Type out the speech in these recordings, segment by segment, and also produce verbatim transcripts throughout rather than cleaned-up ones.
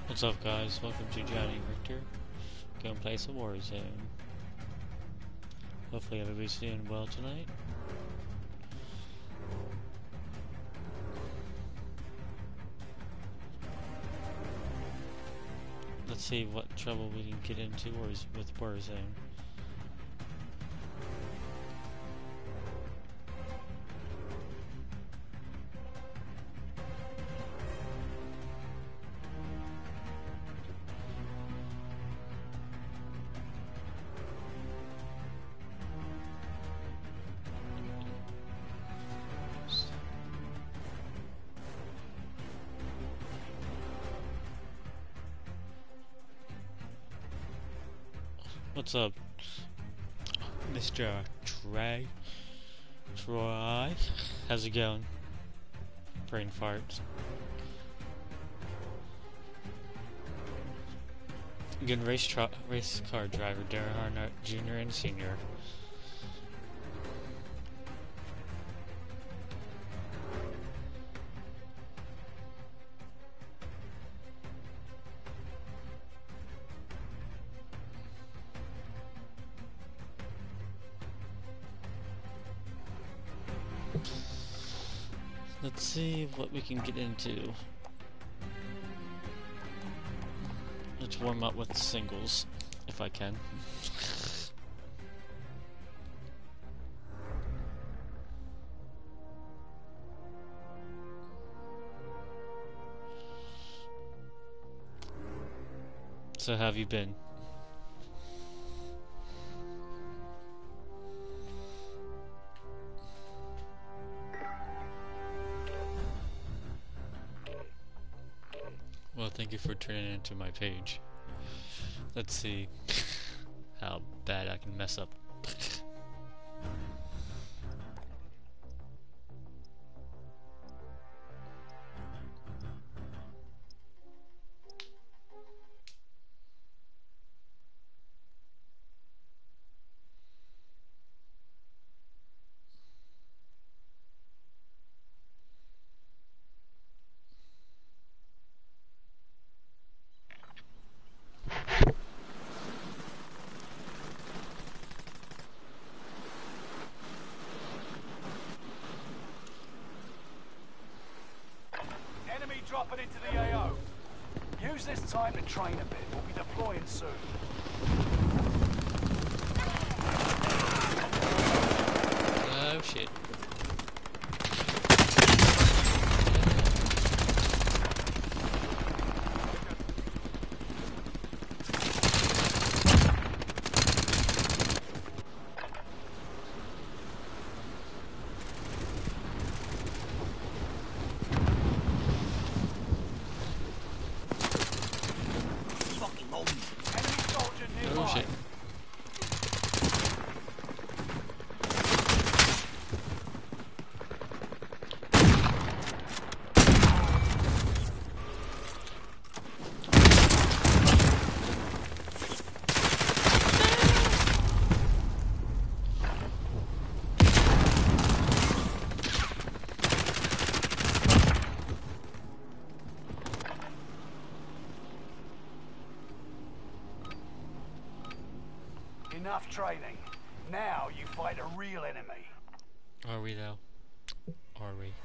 What's up, guys? Welcome to Johnny Richter. Gonna play some Warzone. Hopefully everybody's doing well tonight. Let's see what trouble we can get into with Warzone. What's up, Mister Trey? Troy? How's it going? Brain farts. Good race, tr race car driver, Darren Harnett, Junior and Senior. Let's see what we can get into. Let's warm up with singles, if I can. So how have you been? Well, thank you for turning into my page. Let's see how bad I can mess up. Dropping into the A O. Use this time to train a bit. We'll be deploying soon. Oh shit. Oh shit. Enough training. Now you fight a real enemy. Are we though? Are we?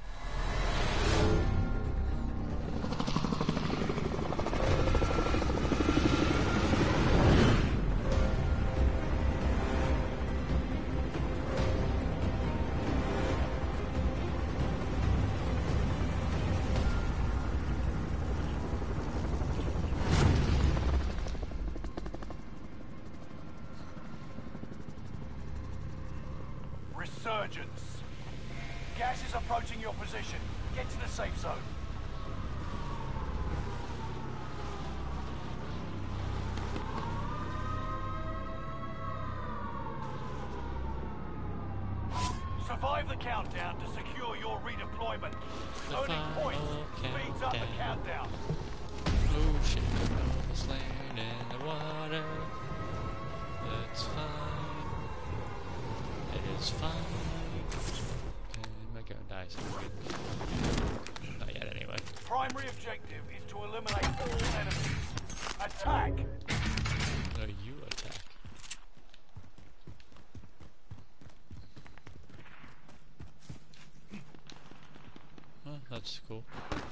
Resurgence. Gas is approaching your position. Get to the safe zone. Survive the countdown to secure your redeployment. Earning points speeds up the countdown. Oh shit, almost landed in the water. That's fine. It is fine. And my gun dies. Not yet, anyway. Primary objective is to eliminate all enemies. That's cool.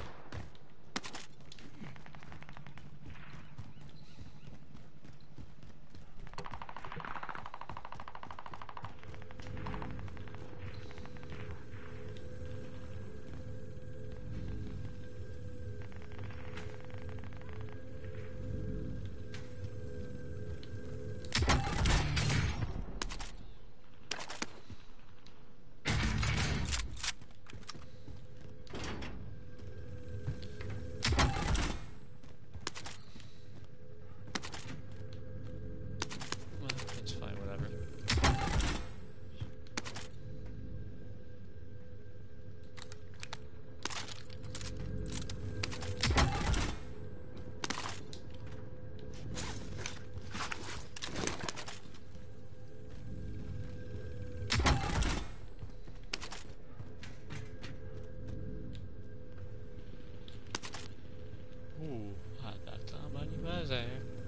Ooh, ada tambah di bazar.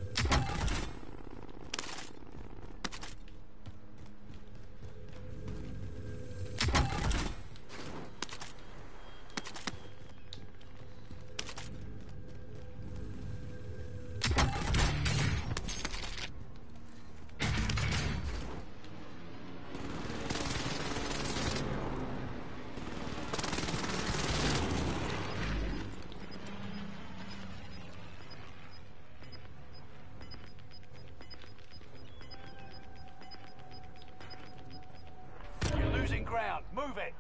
Ground. Move it.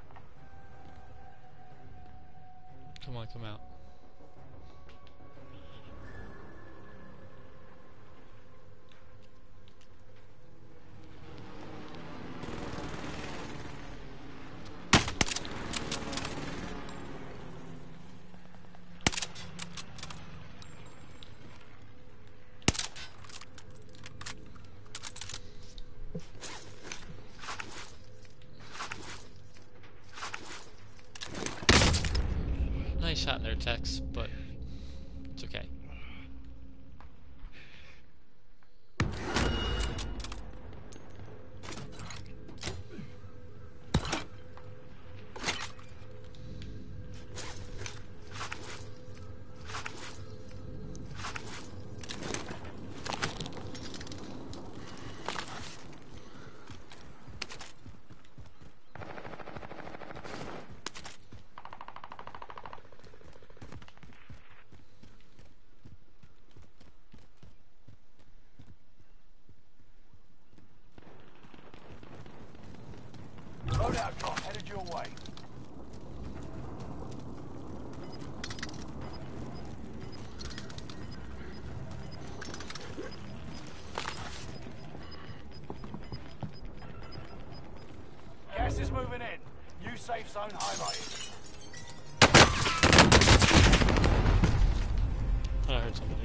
Come on, come out. Nice shot there, Tex, but it's okay. Loadout drop headed your way. Gas is moving in. New safe zone highlighted. I heard somebody.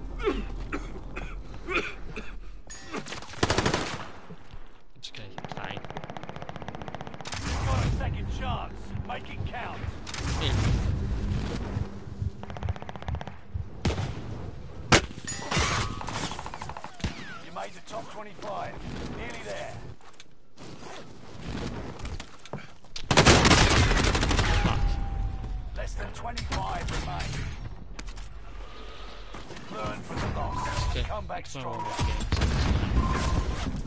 It's okay, fine. You've got a second chance. Make it count. Hey. You made the top twenty-five. Nearly there. Fuck. Less than twenty-five remain. Learn from the loss. Okay. Come back It's not one stronger. of those games.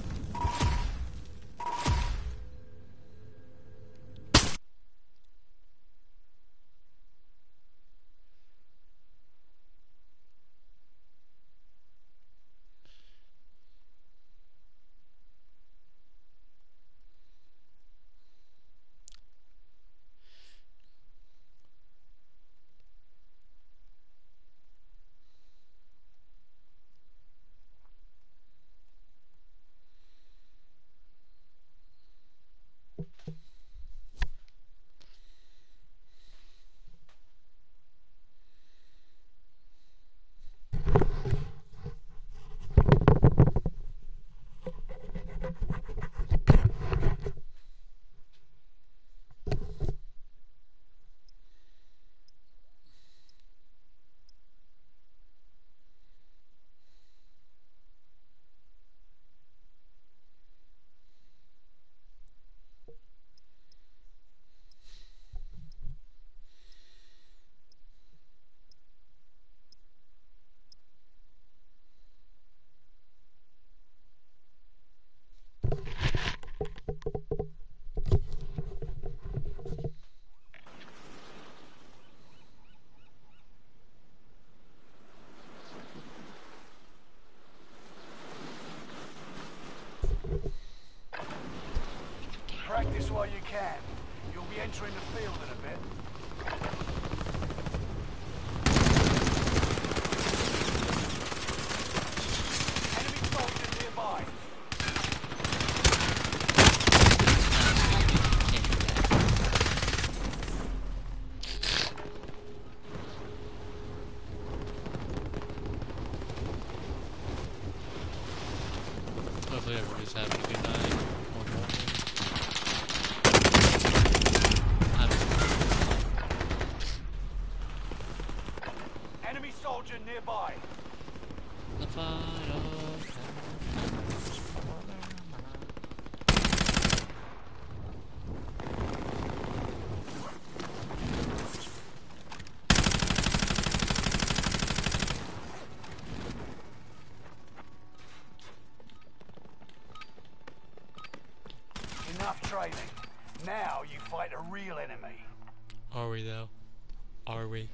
hopefully everybody's having a good night or morning. I'm Enemy soldier nearby. the final Enough training. Now you fight a real enemy. Are we though? Are we?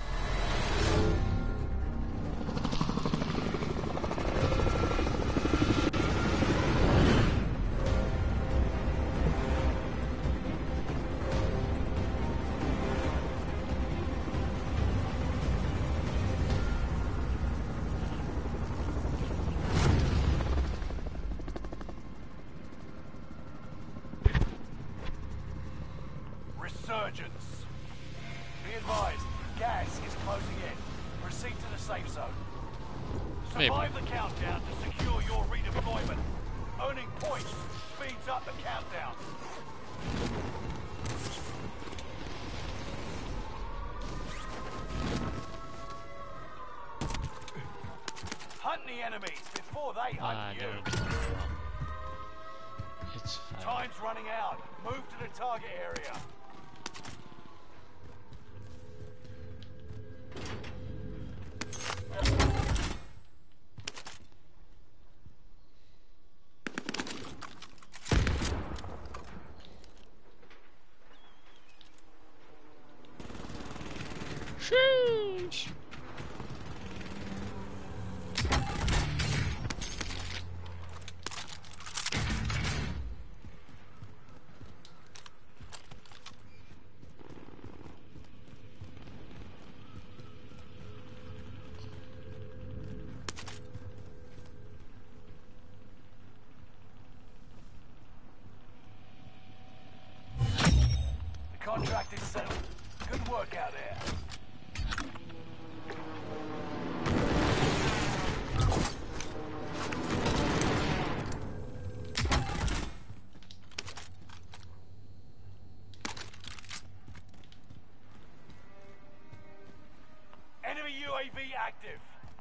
Resurgence. Be advised, gas is closing in. Proceed to the safe zone. Survive the countdown to secure your redeployment. Earning points speeds up the countdown. Hunt the enemies before they hunt I you. know. It's fine. Time's running out. Move to the target area. Sheesh. The contract is settled. Good work out there. Enemy U A V active.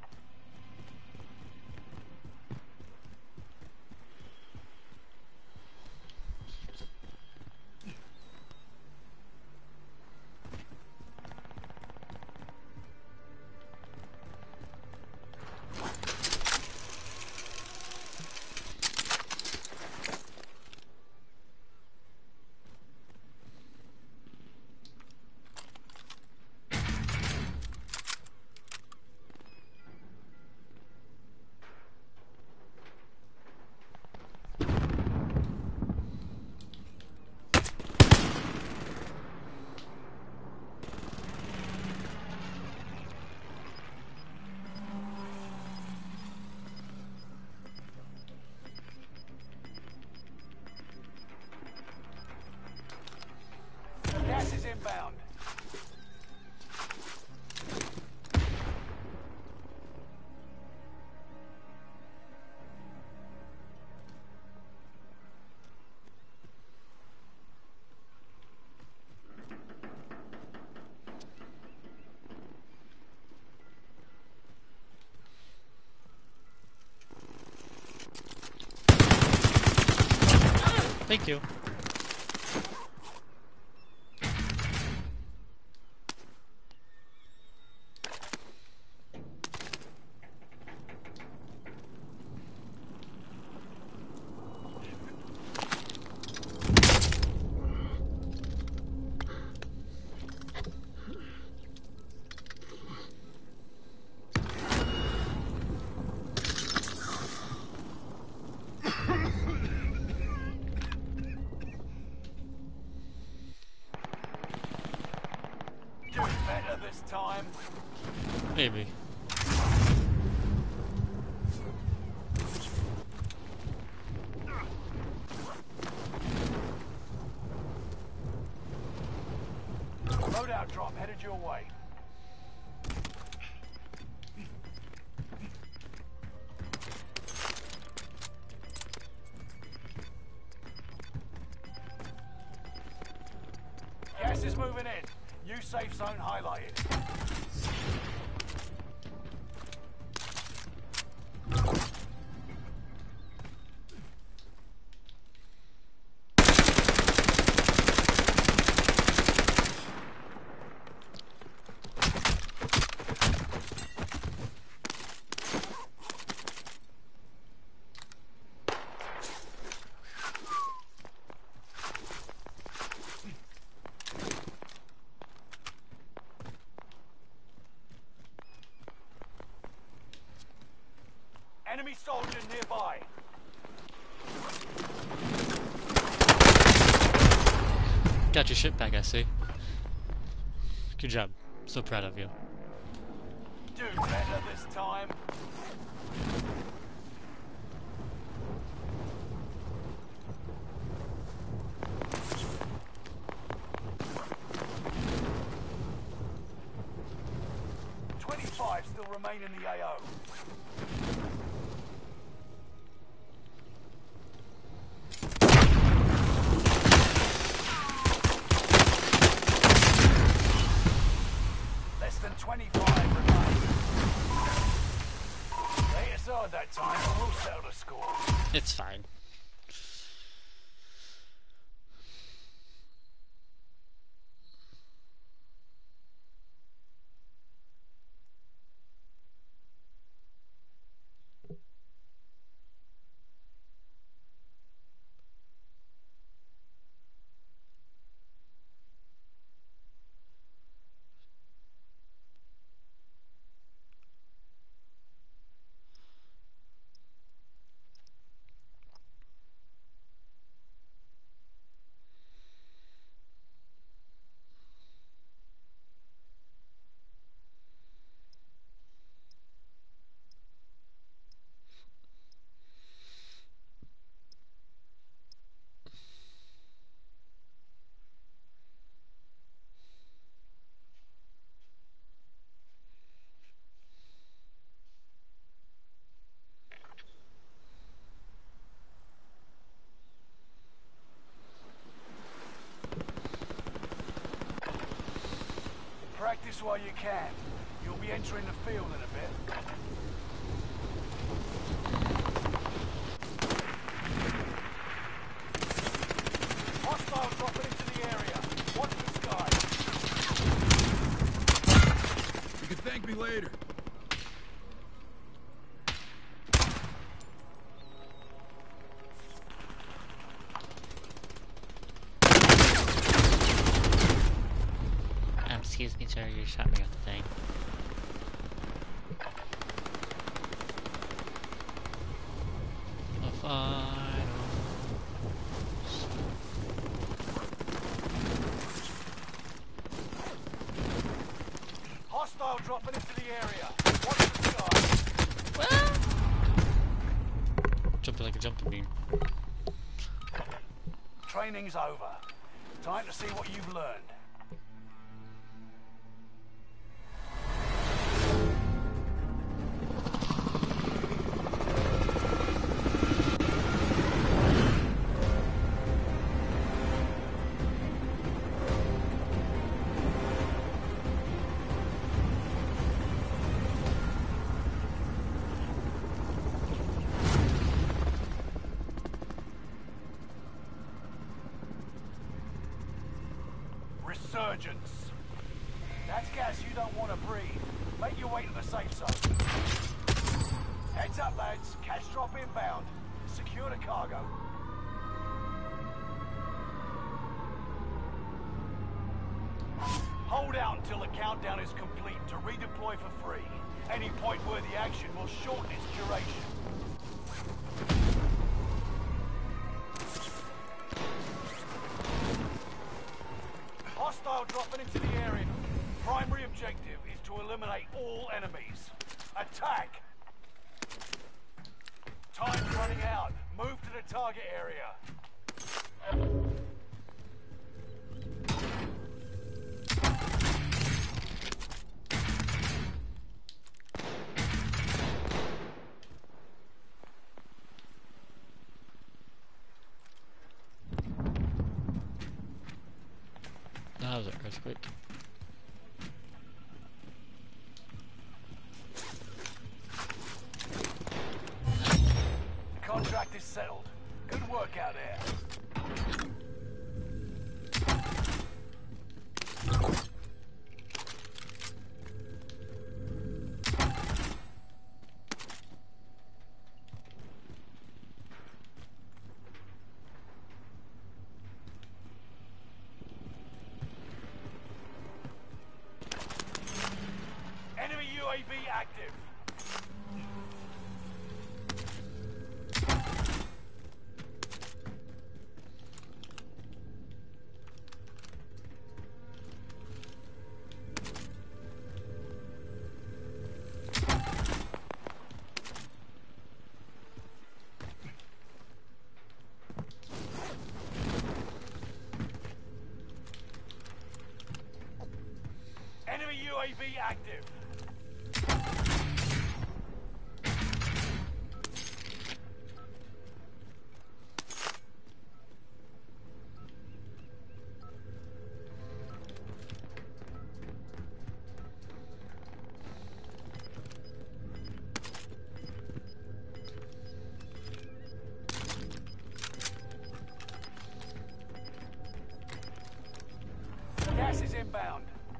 Gas is inbound. Thank you. Doing better this time. Maybe. Loadout drop headed your way. safe zone highlighted. Enemy soldier nearby. Got your shit back, I see. Good job. So proud of you. Do better this time. twenty-five still remain in the A O. Less than twenty-five remain. They aside that time, and we'll settle the score. It's fine. Practice while you can. You'll be entering the field in a bit. Hostile dropping into the area. Watch the sky. You can thank me later. Excuse me, sir, you shot me off the thing. The final. Hostile dropping into the area. Watch the sky. Well. Jumping like a jumping bean. Training's over. Time to see what you've learned. Resurgence. That's gas you don't want to breathe. Make your way to the safe zone. Heads up, lads. Cash drop inbound. Secure the cargo. Hold out until the countdown is complete to redeploy for free. Any point-worthy action will shorten its duration. Hostile dropping into the area. Primary objective is to eliminate all enemies. Attack! Time's running out. Move to the target area. That was an earthquake. work out there. Enemy U A V active. Enemy U A V active. Gas is inbound.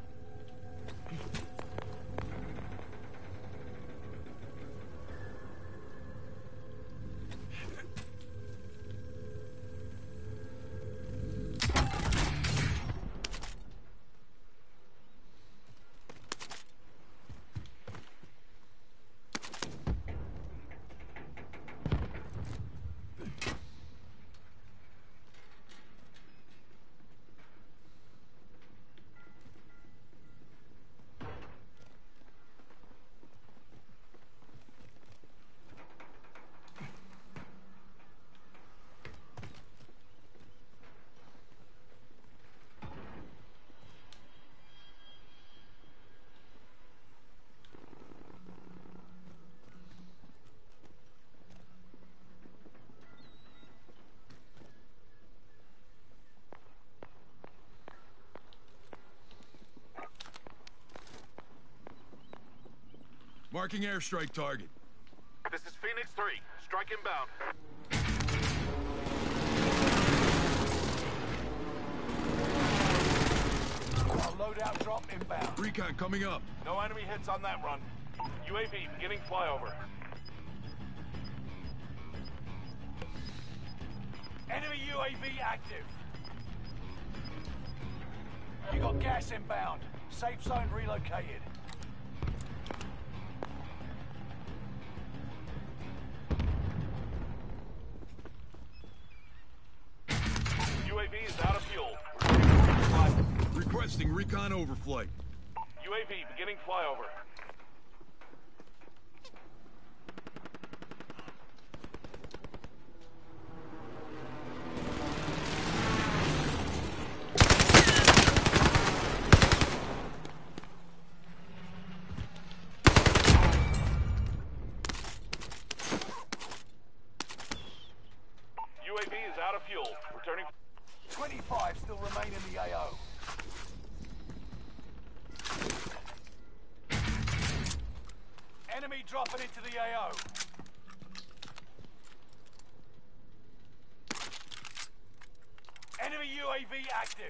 Marking airstrike target. This is Phoenix three. Strike inbound. Got a loadout drop inbound. Recon coming up. No enemy hits on that run. U A V beginning flyover. Enemy U A V active. You got gas inbound. Safe zone relocated. U A V is out of fuel. Requesting recon overflight. U A V beginning flyover. U A V is out of fuel. Returning. twenty-five still remain in the A O. Enemy dropping into the A O. Enemy U A V active.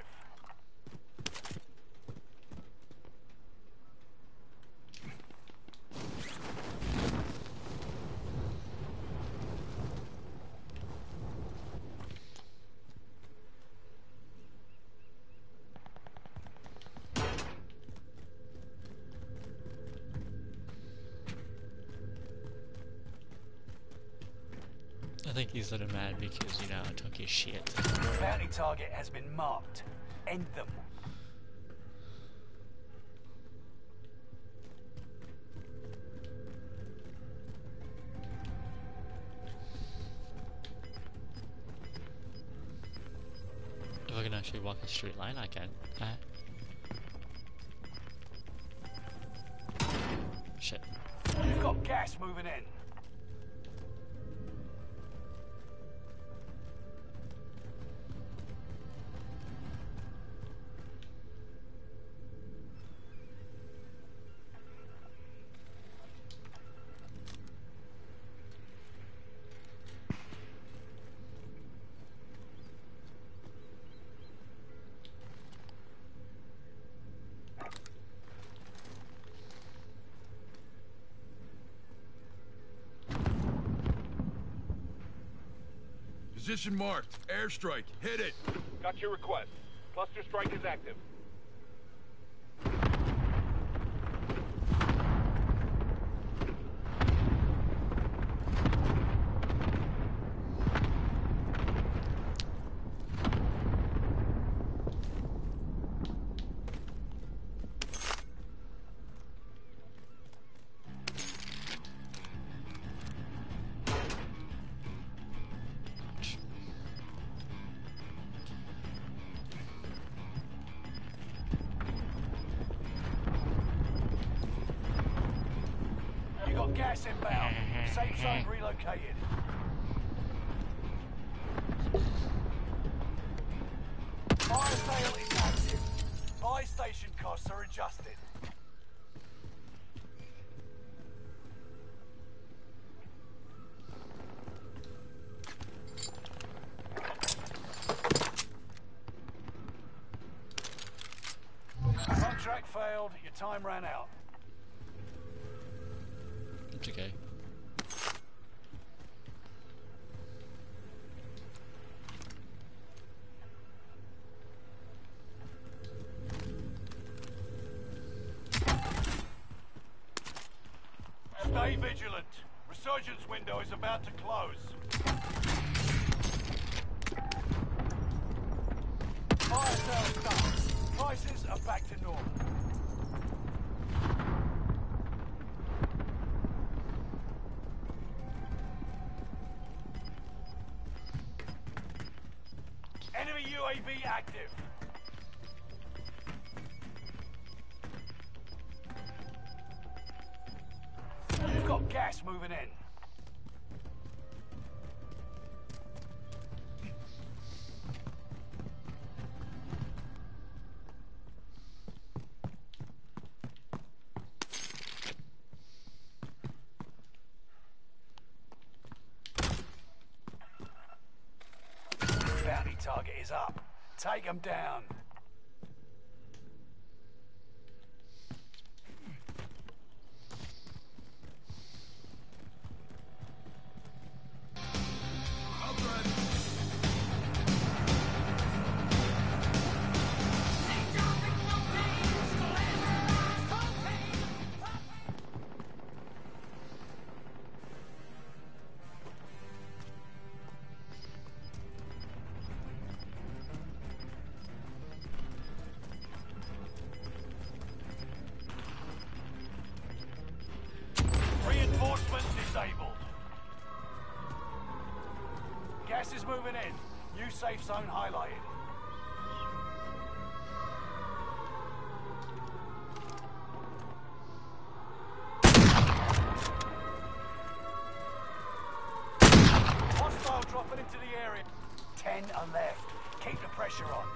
I think he's a little mad because, you know, I took his shit. Your bounty target has been marked. End them. If I can actually walk a straight line, I can. Uh, shit. You've got gas moving in. Position marked. Airstrike. Hit it. Got your request. Cluster strike is active. Gas inbound. Safe zone relocated. Fire sale is active. Buy station costs are adjusted. Contract failed. Your time ran out. It's okay. Stay vigilant. Resurgence window is about to close. Fire sales done. Prices are back to normal. Enemy U A V active. You've got gas moving in. Bounty target is up. Take them down. I'll drive. Reinforcements disabled. Gas is moving in. New safe zone highlighted. Hostile dropping into the area. Ten are left. Keep the pressure on.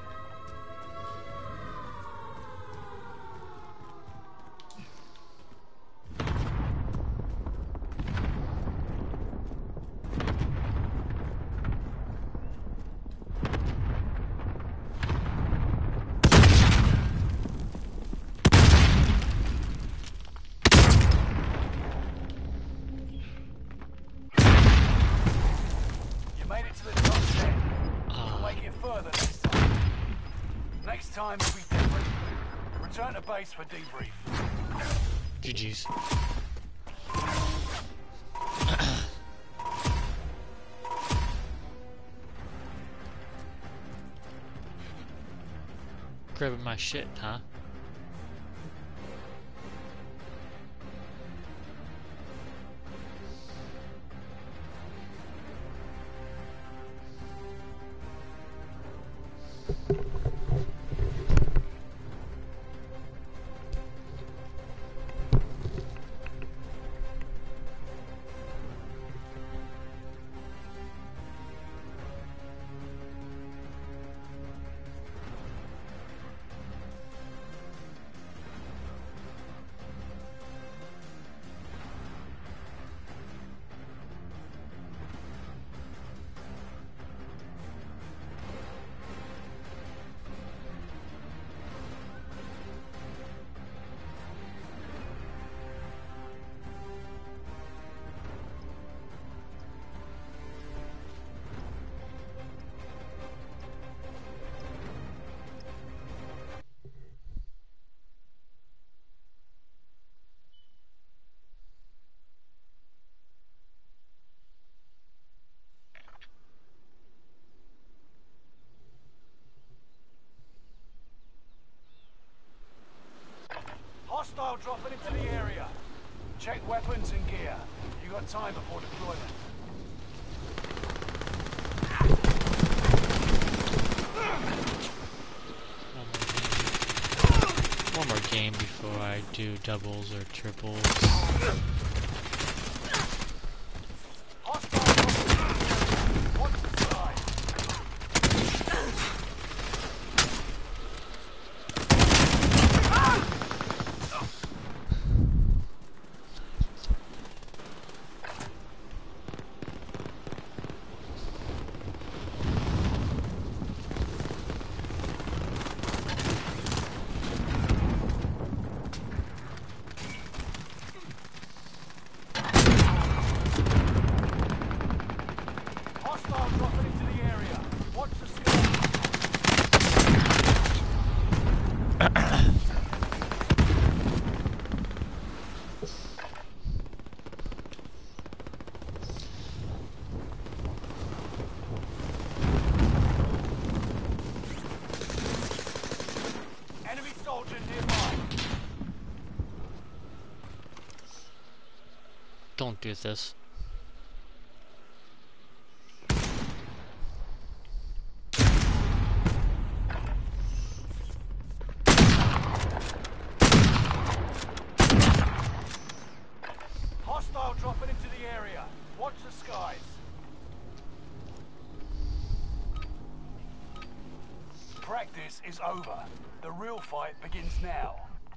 You made it to the top ten. You'll make it further next time. Next time will be different. Return to base for debrief. G G's. Grabbing my shit, huh? area. You got time before deployment. One more game before I do doubles or triples. Watch the side. Hostile dropping into the area. Watch the sky. Enemy soldier nearby. Don't do this. Hostile dropping into the area. Watch the skies. Practice is over. The real fight begins now.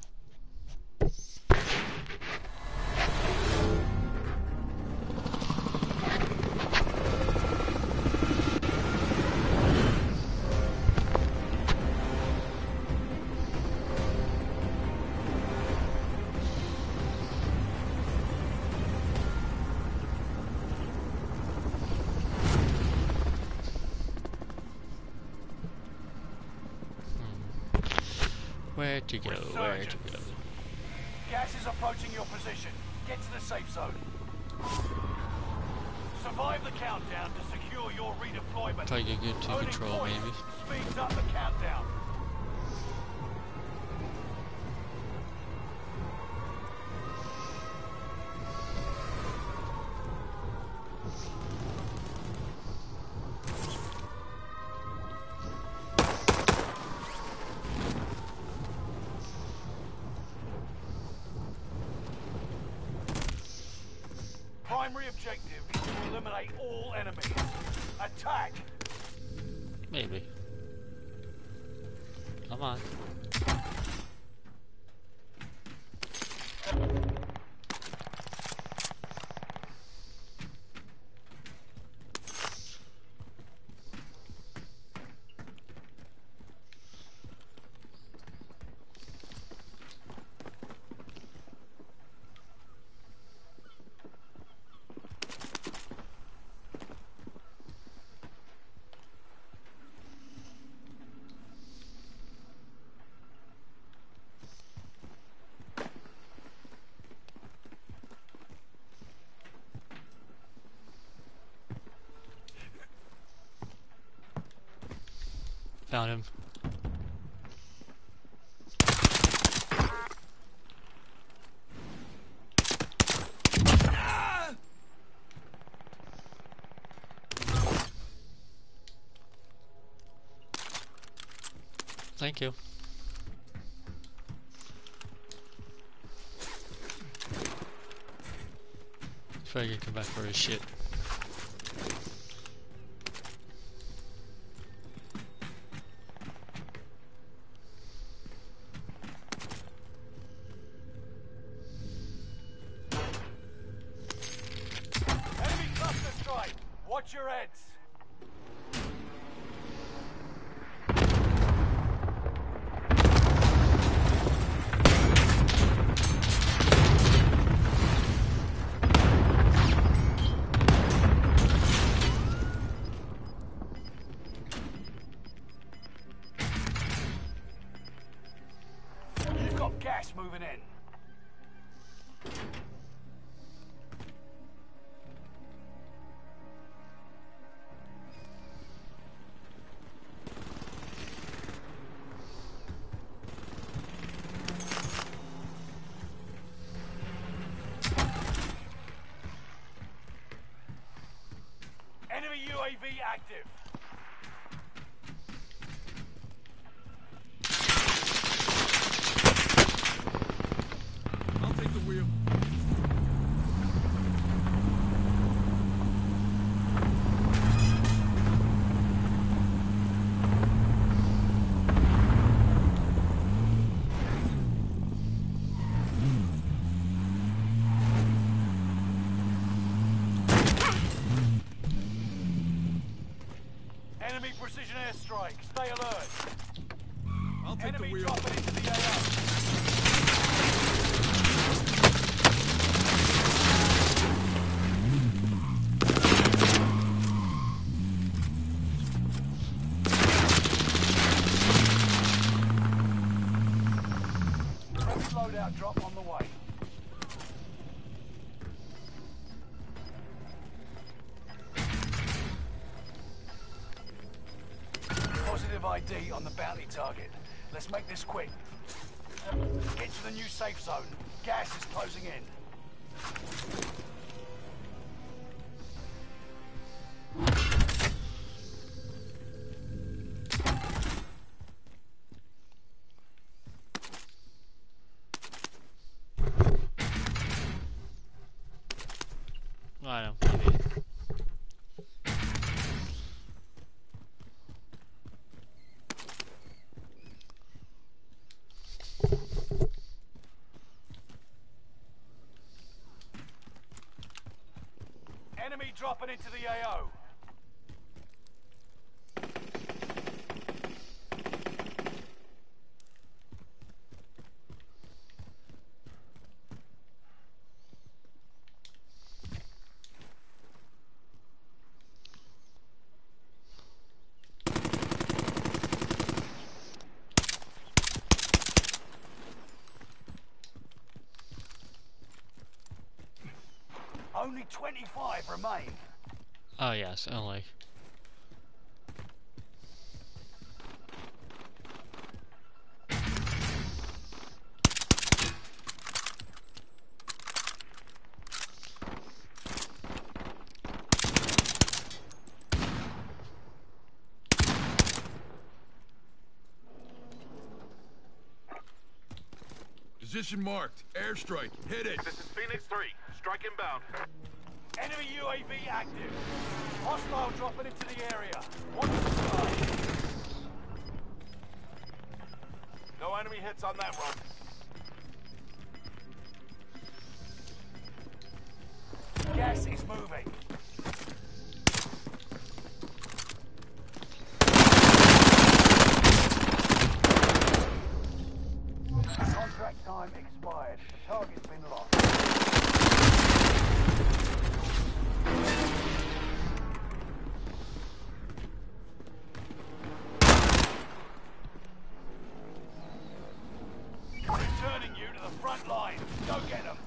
Where to go? Where to Resurgence. go? Gas is approaching your position. Get to the safe zone. Survive the countdown to secure your redeployment. Try to get good to Owning control, points maybe. speeds up the countdown. Primary objective is to eliminate all enemies. Attack! Maybe. Come on. Found him. Thank you. If I can come back for his shit. Enemy cluster strike! Watch your heads! You've got gas moving in. active. I'll take the wheel. Enemy precision airstrike. Stay alert. I'll take Enemy the wheel. dropping into the A O. Heavy loadout drop on the way. Positive I D on the bounty target. Let's make this quick. Get to the new safe zone. Gas is closing in. I don't know, maybe. Enemy dropping into the A O. Only twenty-five remain. Oh yes, only. Position marked. Airstrike. Hit it. This is Phoenix three. Strike inbound. Enemy U A V active. Hostile dropping into the area. Watch the sky. No enemy hits on that run. Gas is moving. Contract time expired. The target's been lost. Returning you to the front line. Go get them.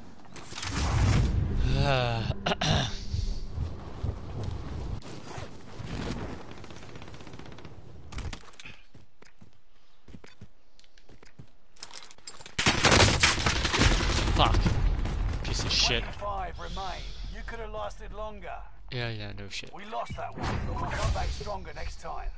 Fuck. Piece of shit. twenty-five remain. You could have lasted longer. Yeah, yeah, no shit. We lost that one, but we'll come back stronger next time.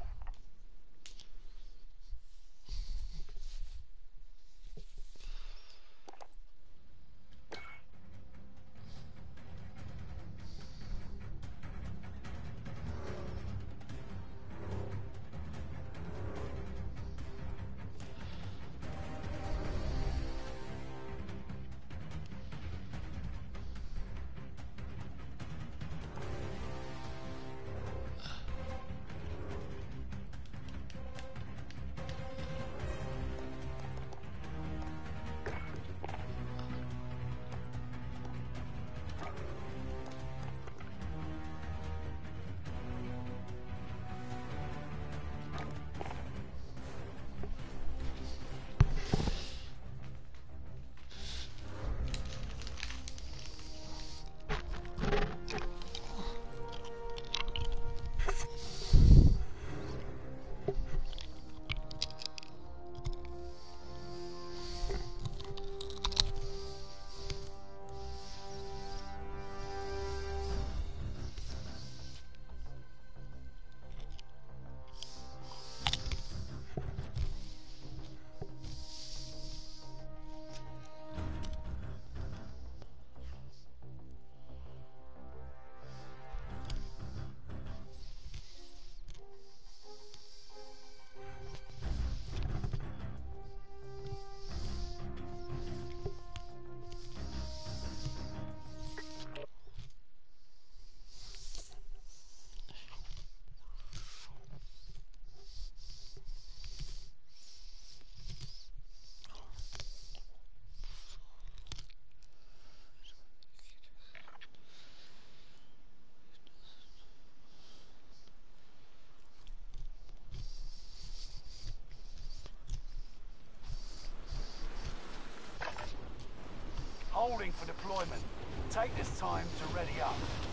deployment. Take this time to ready up.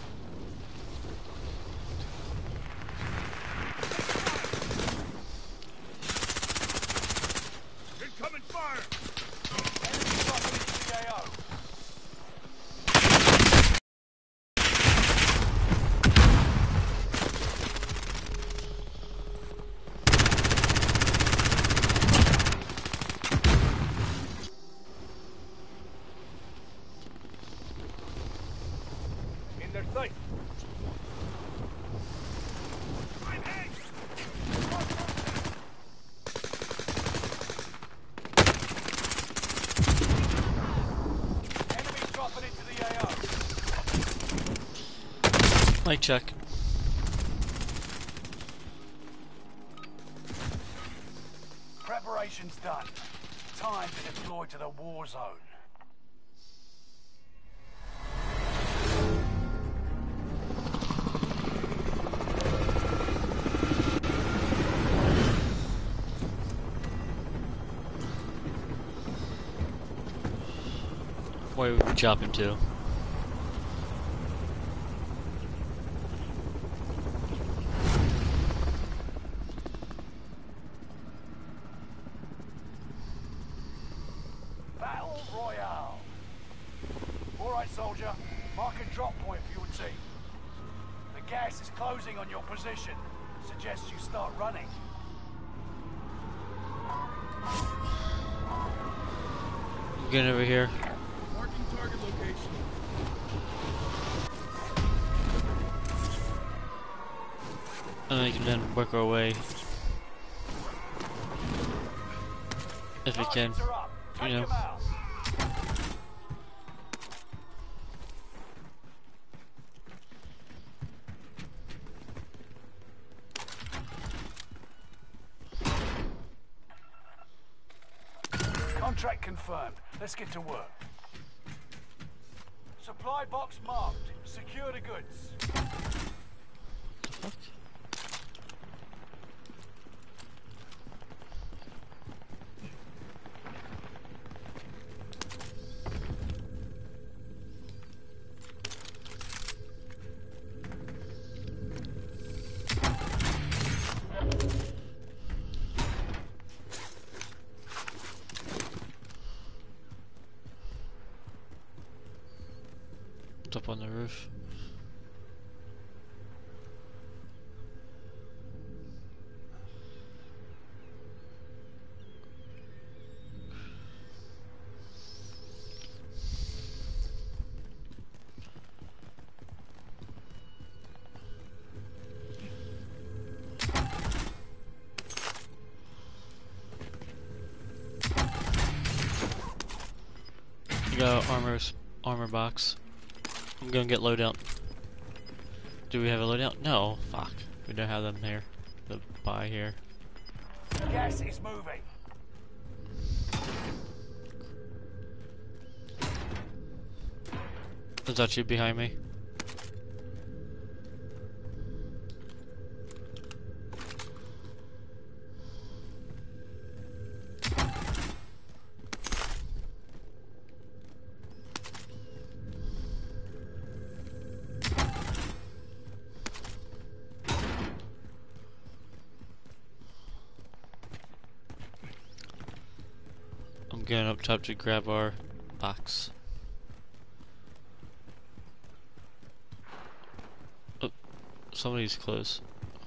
Incoming fire! Enemy dropping into the A O. In their sight. Enemy dropping into the A O. Mic check. Preparation's done. Time to deploy to the war zone. Where are we dropping to? Battle Royale. Alright, soldier. Mark a drop point for your team. The gas is closing on your position. Suggest you start running. I'm getting over here. Marking target location. And we can then work our way. If we can. Targets are up. Take You know. them out. Contract confirmed. Let's get to work. Supply box marked. Secure the goods. Fuck. Up on the roof. You got armor armor box. I'm gonna get loadout. Do we have a loadout? No. Fuck. We don't have them here. The buy here. Gas is moving. Is that you behind me? I'm going up top to grab our box. Oh, somebody's close.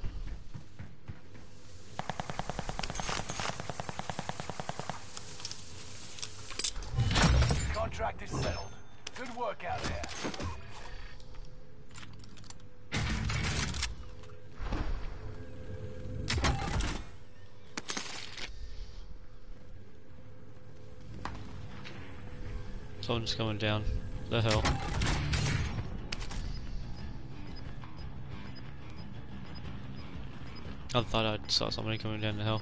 Contract is settled. Good work out there. Someone's coming down the hill. I thought I saw somebody coming down the hill.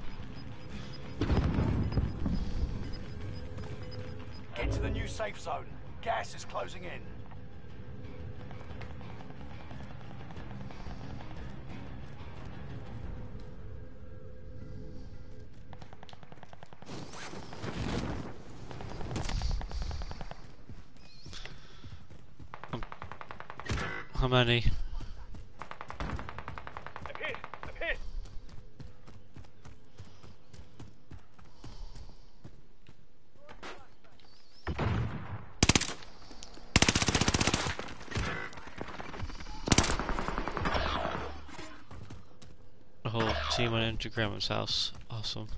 Get to the new safe zone. Gas is closing in. How many? I'm hit! I'm hit! The whole team went into Grandma's house. Awesome.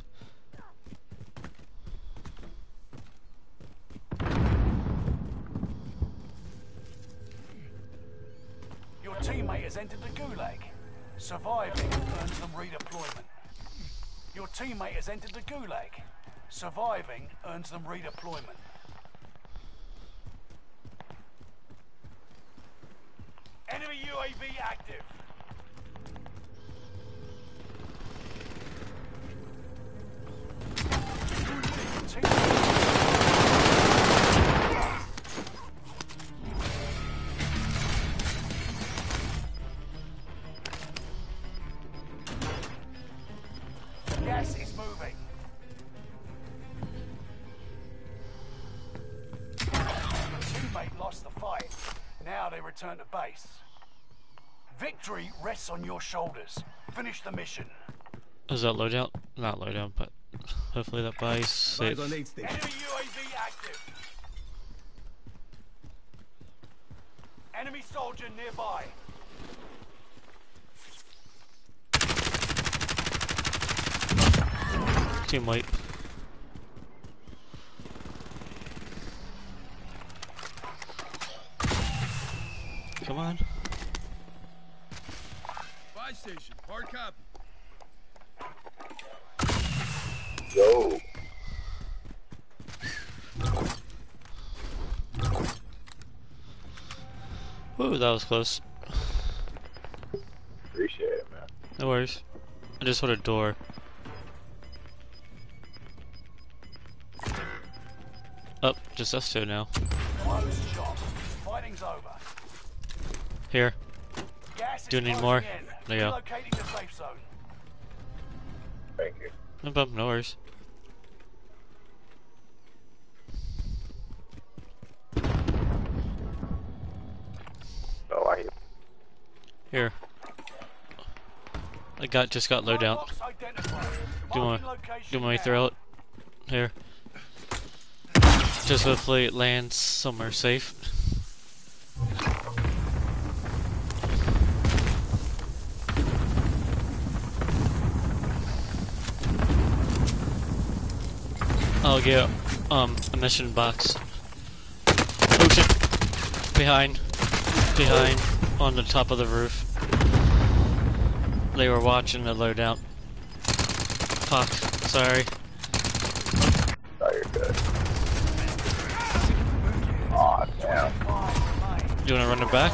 Your teammate has entered the gulag. Surviving earns them redeployment. Your teammate has entered the gulag. Surviving earns them redeployment. Enemy U A V active. Gas is moving. Your teammate lost the fight. Now they return to base. Victory rests on your shoulders. Finish the mission. Is that loadout? Not loadout, but hopefully that buys safe. Eyes on aid station. Enemy U A V active. Enemy soldier nearby. Team wipe. Come on. Buy station. Hard copy. Yo. Ooh, that was close. Appreciate it, man. No worries. I just heard a door. Oh, just us two now. Close shot. Fighting's over. Here. Gas is Do you need closing more? in. There you go. Relocating the safe zone. Thank you. No problem, no worries. Oh, I hear. Here. I got just got low down. Box identified. Do you want Marking location do you want me to now. throw it? Here. Just hopefully it lands somewhere safe. I'll get um a mission box. Oh shit! Behind, behind, on the top of the roof. They were watching the loadout. Fuck. Sorry. Oh, you're good. Aw, damn. You wanna run it back?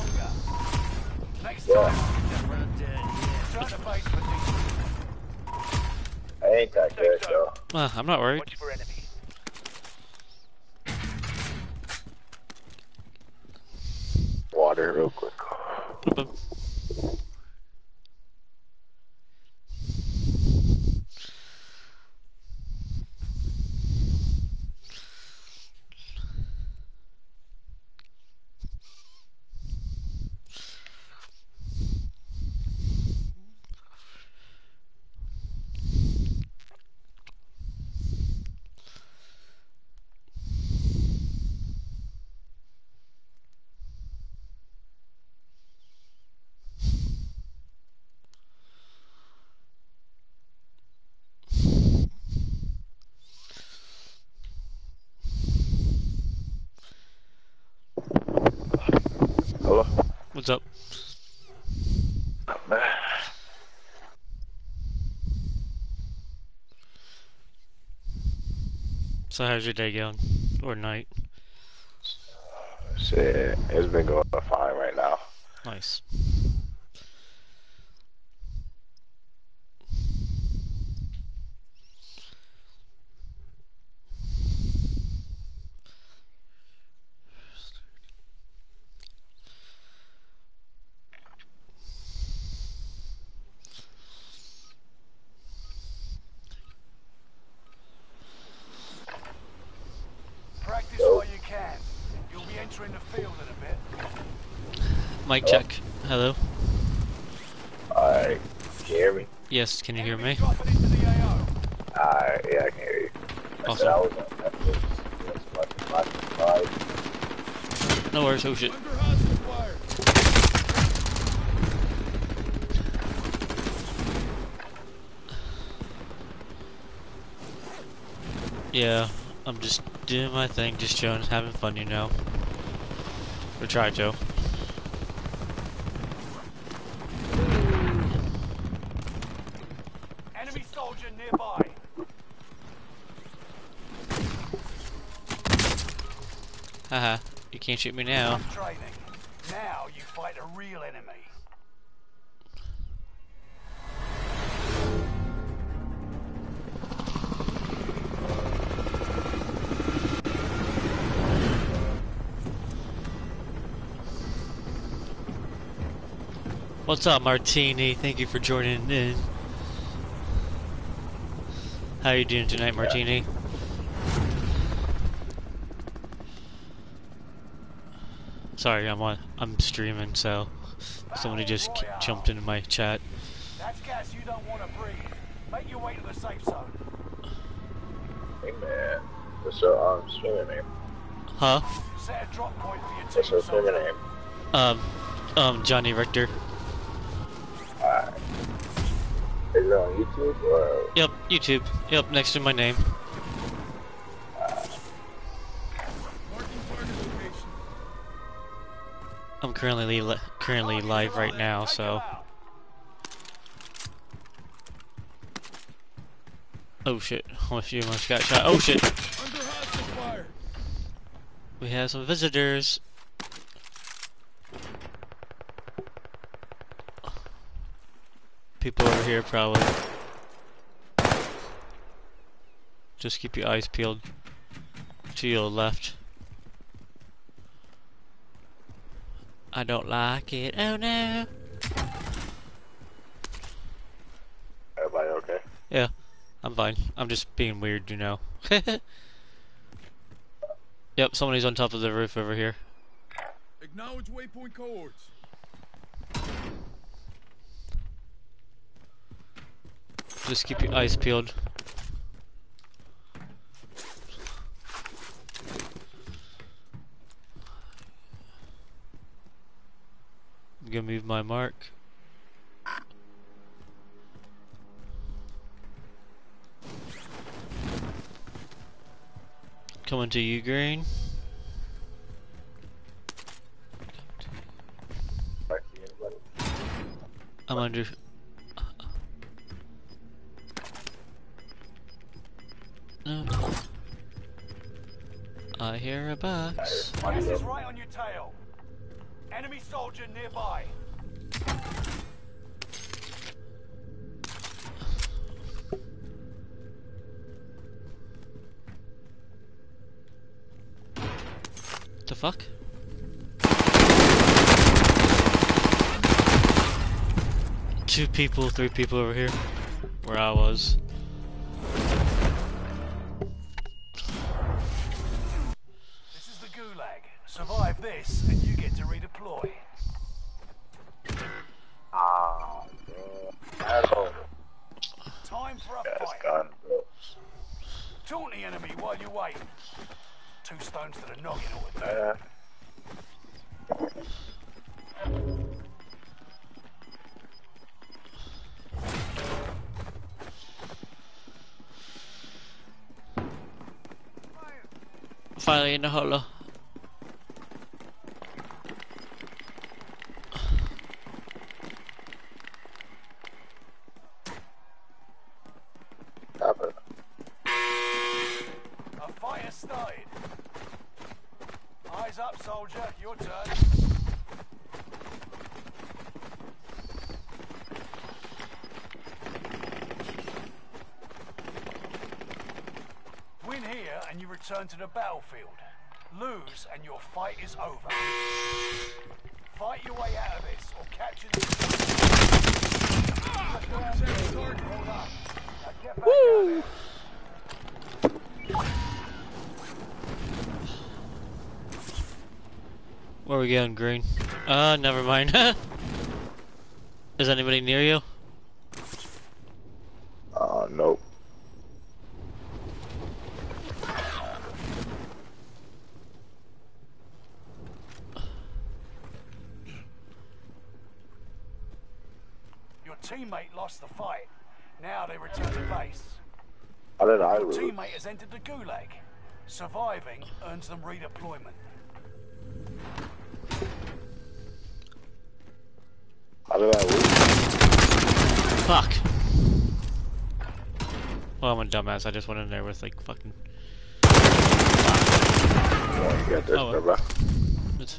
Next Yeah. time, return to base for decent. I ain't that good, though. Uh, I'm not worried. Watch for enemy. Water real quick. Boop. Hello? What's up? So how's your day going? Or night? Shit, it's been going fine right now. Nice. Practice while you can. You'll be entering the field in a bit. Mic Hello? check. Hello. Alright. Can you hear me? Yes, can you hear me? Dropping into the A O. Alright, yeah, I can hear you. I said Awesome. I was on Netflix. That's fucking my surprise. No worries, oh shit. Under hostile fire. Yeah, I'm just doing my thing, just chilling, having fun, you know. Or try to. Enemy soldier nearby. Haha, you can't shoot me now. Tough training. Now you fight a real enemy. What's up, Martini? Thank you for joining in. How you doing tonight, Martini? Sorry, I'm on. I'm streaming, so somebody just k jumped into my chat. That's gas you don't want to breathe. Make your way to the safe zone. Hey man. What's your um streamer name? Huh? Set a drop point for your What's your team streamer soldier. name? Um, um, Johnny Richter. Alright. Is it on YouTube or? Yep, YouTube. Yep, next to my name. Marking target location. I'm currently li currently live right now, so. Oh shit! Almost you almost got shot. Oh shit! Under hostile fire. We have some visitors. People over here probably. Just keep your eyes peeled to your left. I don't like it. Oh no. Everybody okay? Yeah, I'm fine. I'm just being weird, you know. Yep, somebody's on top of the roof over here. Acknowledge waypoint cohorts. Just keep your eyes peeled. I'm gonna move my mark. Coming to you, Green. I see anybody. I'm under. No. I hear a box. Gas is right on your tail. Enemy soldier nearby. The fuck? Two people, three people over here. Where I was. This is the gulag. Survive this and you get to redeploy. Ah, man. Asshole. Time for a Yeah, it's fight. gone, bro. Taunt the enemy while you wait. Two stones to the noggin ought to do. Yeah. Finally in the holo. Stop it. A fight has started. Eyes up, soldier. Your turn. Win here and you return to the battlefield. Lose and your fight is over. Fight your way out of this or capture the... Second target. Hold up. Now get back out there. Where are we going, green? Uh, never mind. Is anybody near you? Uh, nope. Your teammate lost the fight. Now they return to base. How did I Your lose? teammate has entered the gulag. Surviving earns them redeployment. How did I lose? Fuck. Well, I'm a dumbass. I just went in there with like fucking. Oh, you got this, Oh, well. bro. It's...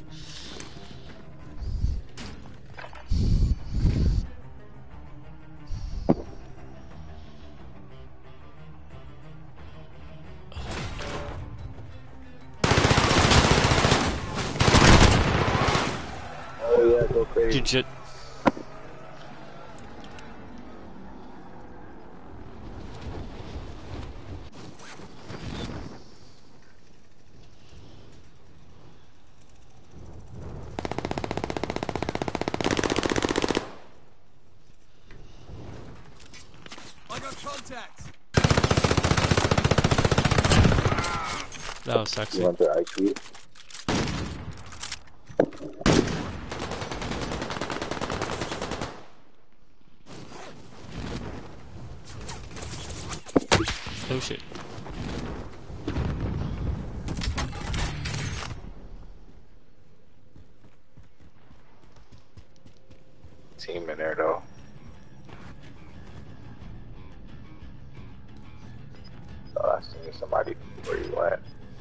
Oh yeah, go crazy. Good shit. I got contacts. That was sexy. You went to I Q? Oh shit. Team in there though. Oh, I seen somebody where you went.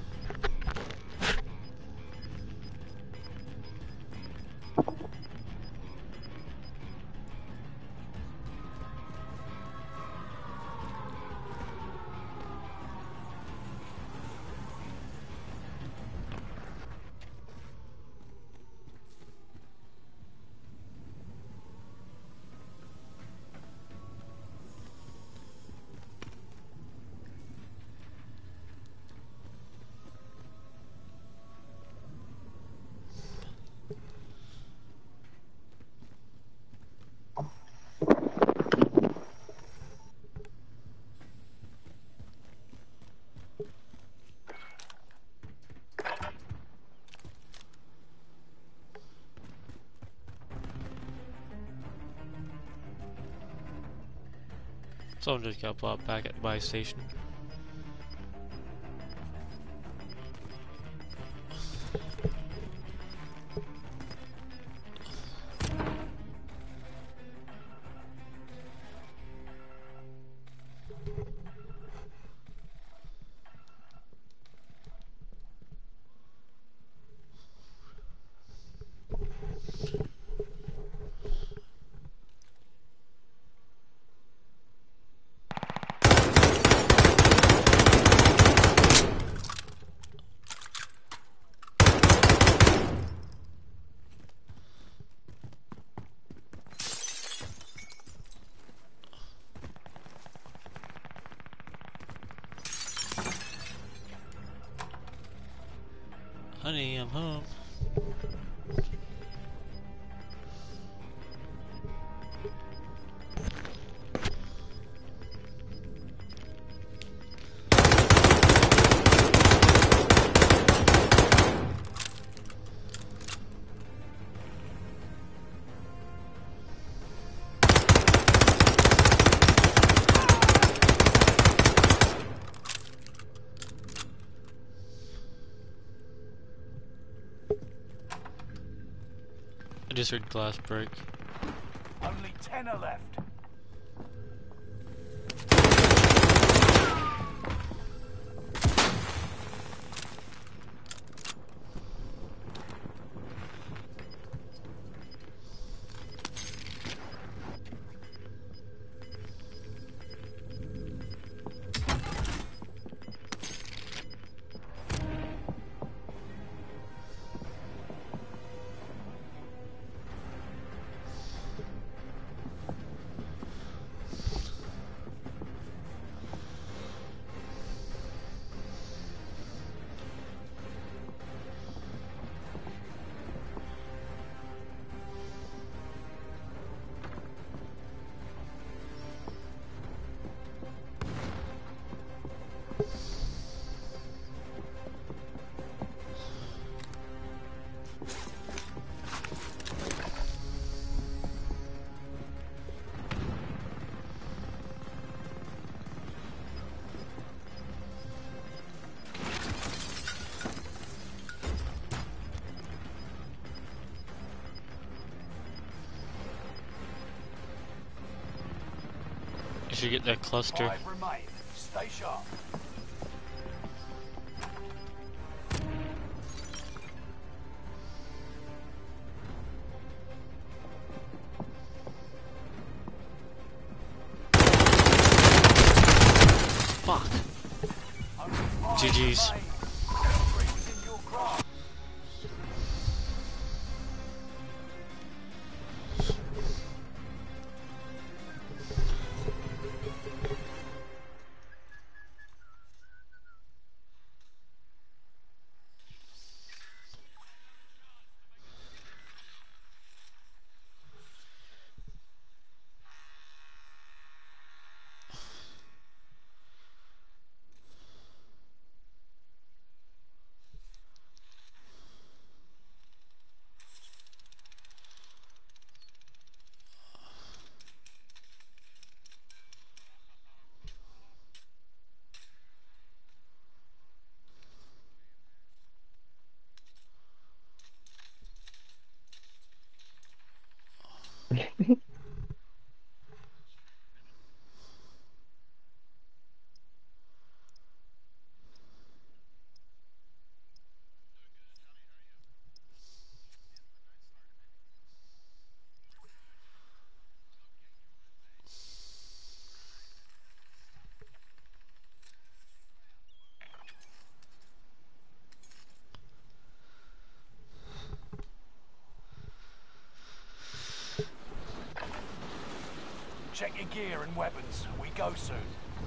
Someone just got plopped back at my station. Honey, I'm home. I just heard glass break. Only ten are left. You should get that cluster. Five remain. Stay sharp. Fuck. Only five G G's. remain. Victory within your grasp. Check your gear and weapons. We go soon.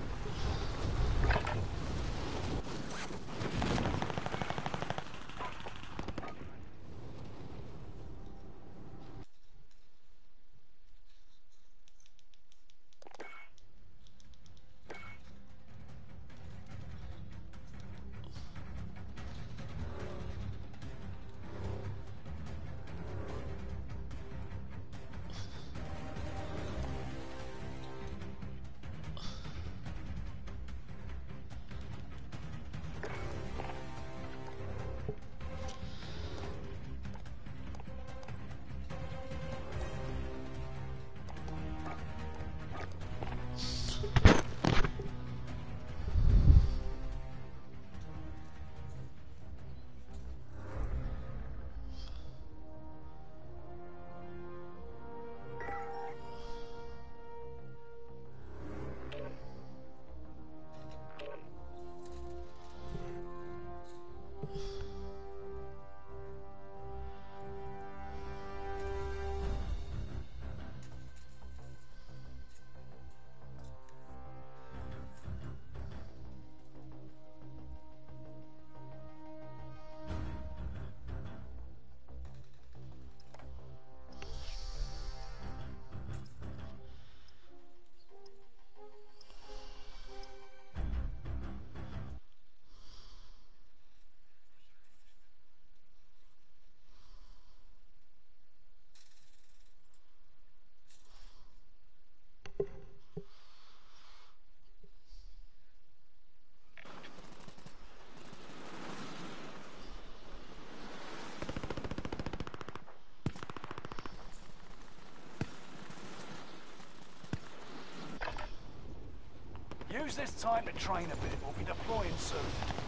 Use this time to train a bit. We'll be deploying soon.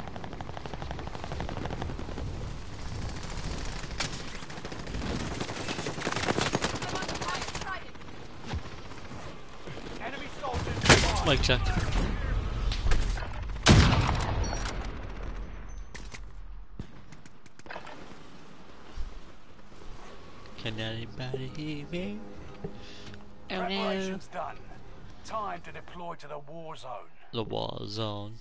Enemy soldiers. Mic check. Can anybody hear me? Oh no. Preparations done. Time to deploy to the war zone. The Warzone.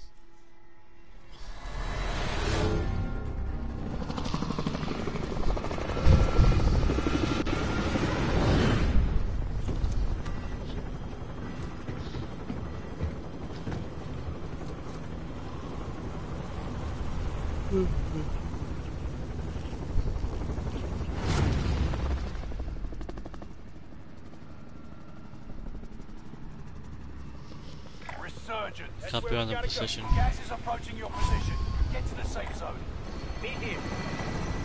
Resurgence. Copy on the position. Gas is approaching your position. Get to the safe zone. Meet here.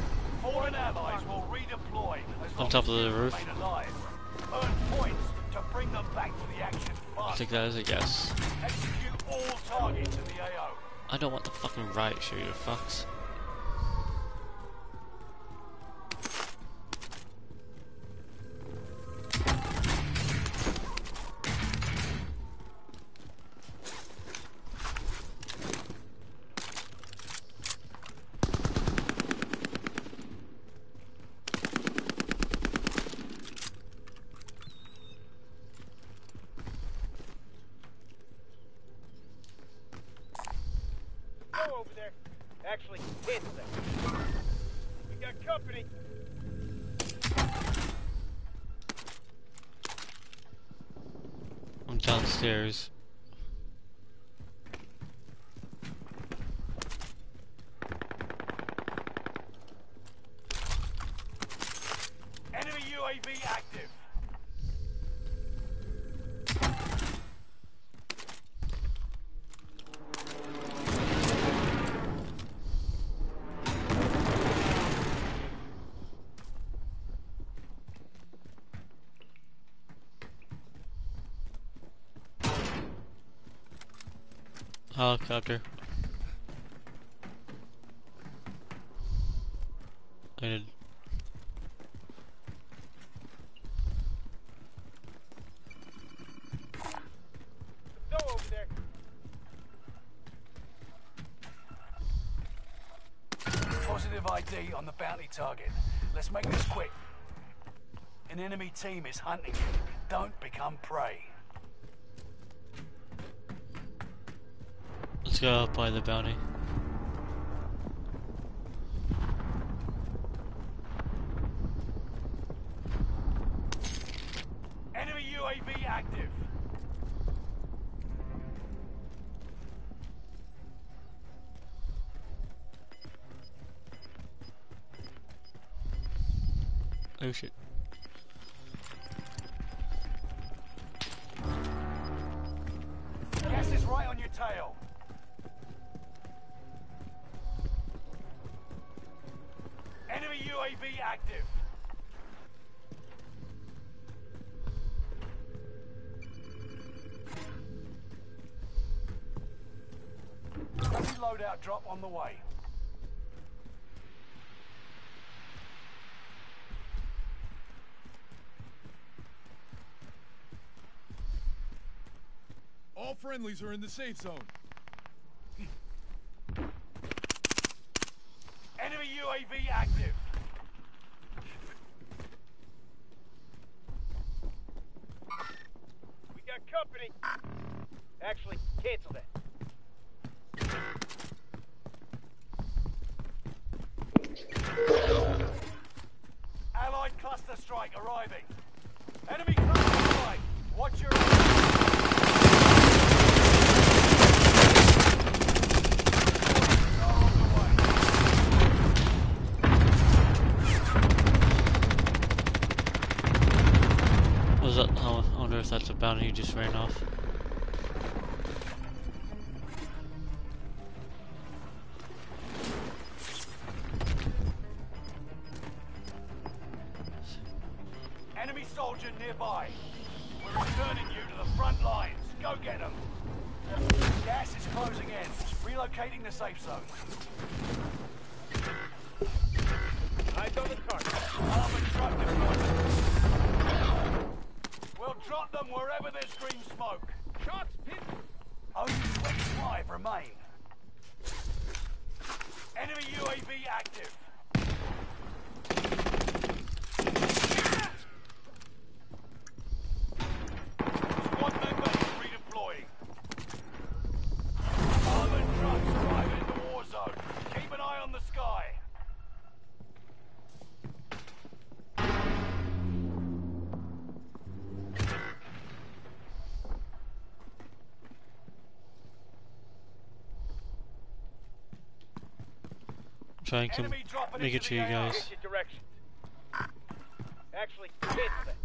Foreign allies will redeploy as On long top as of the you roof. remain alive. Earn points to bring them back to the action I fast. think that is a yes. Execute all targets in the A O. I don't want the fucking riot shooter, fucks. Go over there. Actually, hit them. We got company. I'm downstairs. Enemy U A V active. Helicopter. I did. Go over there. Positive I D on the bounty target. Let's make this quick. An enemy team is hunting you. Don't become prey. Let's go up by the bounty. Enemy U A V active. Oh shit. Gas is right on your tail. Enemy U A V active. Heavy loadout drop on the way. All friendlies are in the safe zone. Enemy U A V active. We got company. Actually, cancel that. Allied cluster strike arriving. Enemy cluster strike. Watch your... Was that? Oh, I wonder if that's a bounty he just ran off. Enemy soldier nearby. We're returning you to the front lines. Go get them. Gas is closing in. Relocating the safe zone. Eyes on the target. Armored truck deployment. We'll drop them wherever there's green smoke. Shots pinned. Only twenty-five remain. Enemy U A V active. Squad member is redeploying. Armored trucks driving into Warzone. Keep an eye on the sky. Try and come Enemy dropping make it into to the you A R. guys. Get your direction. Actually, cancel that.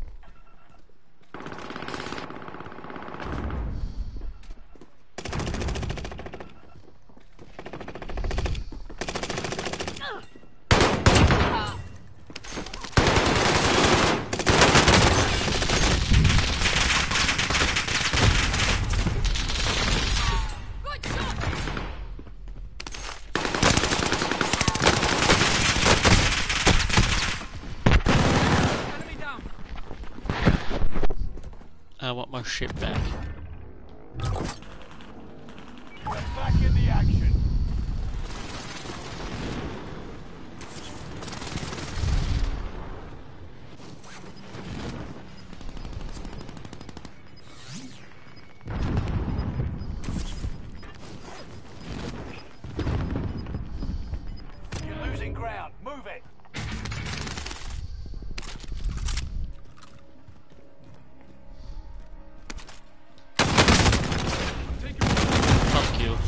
I want my ship back. We're back in the action. You're losing ground. Move it. Fuck you.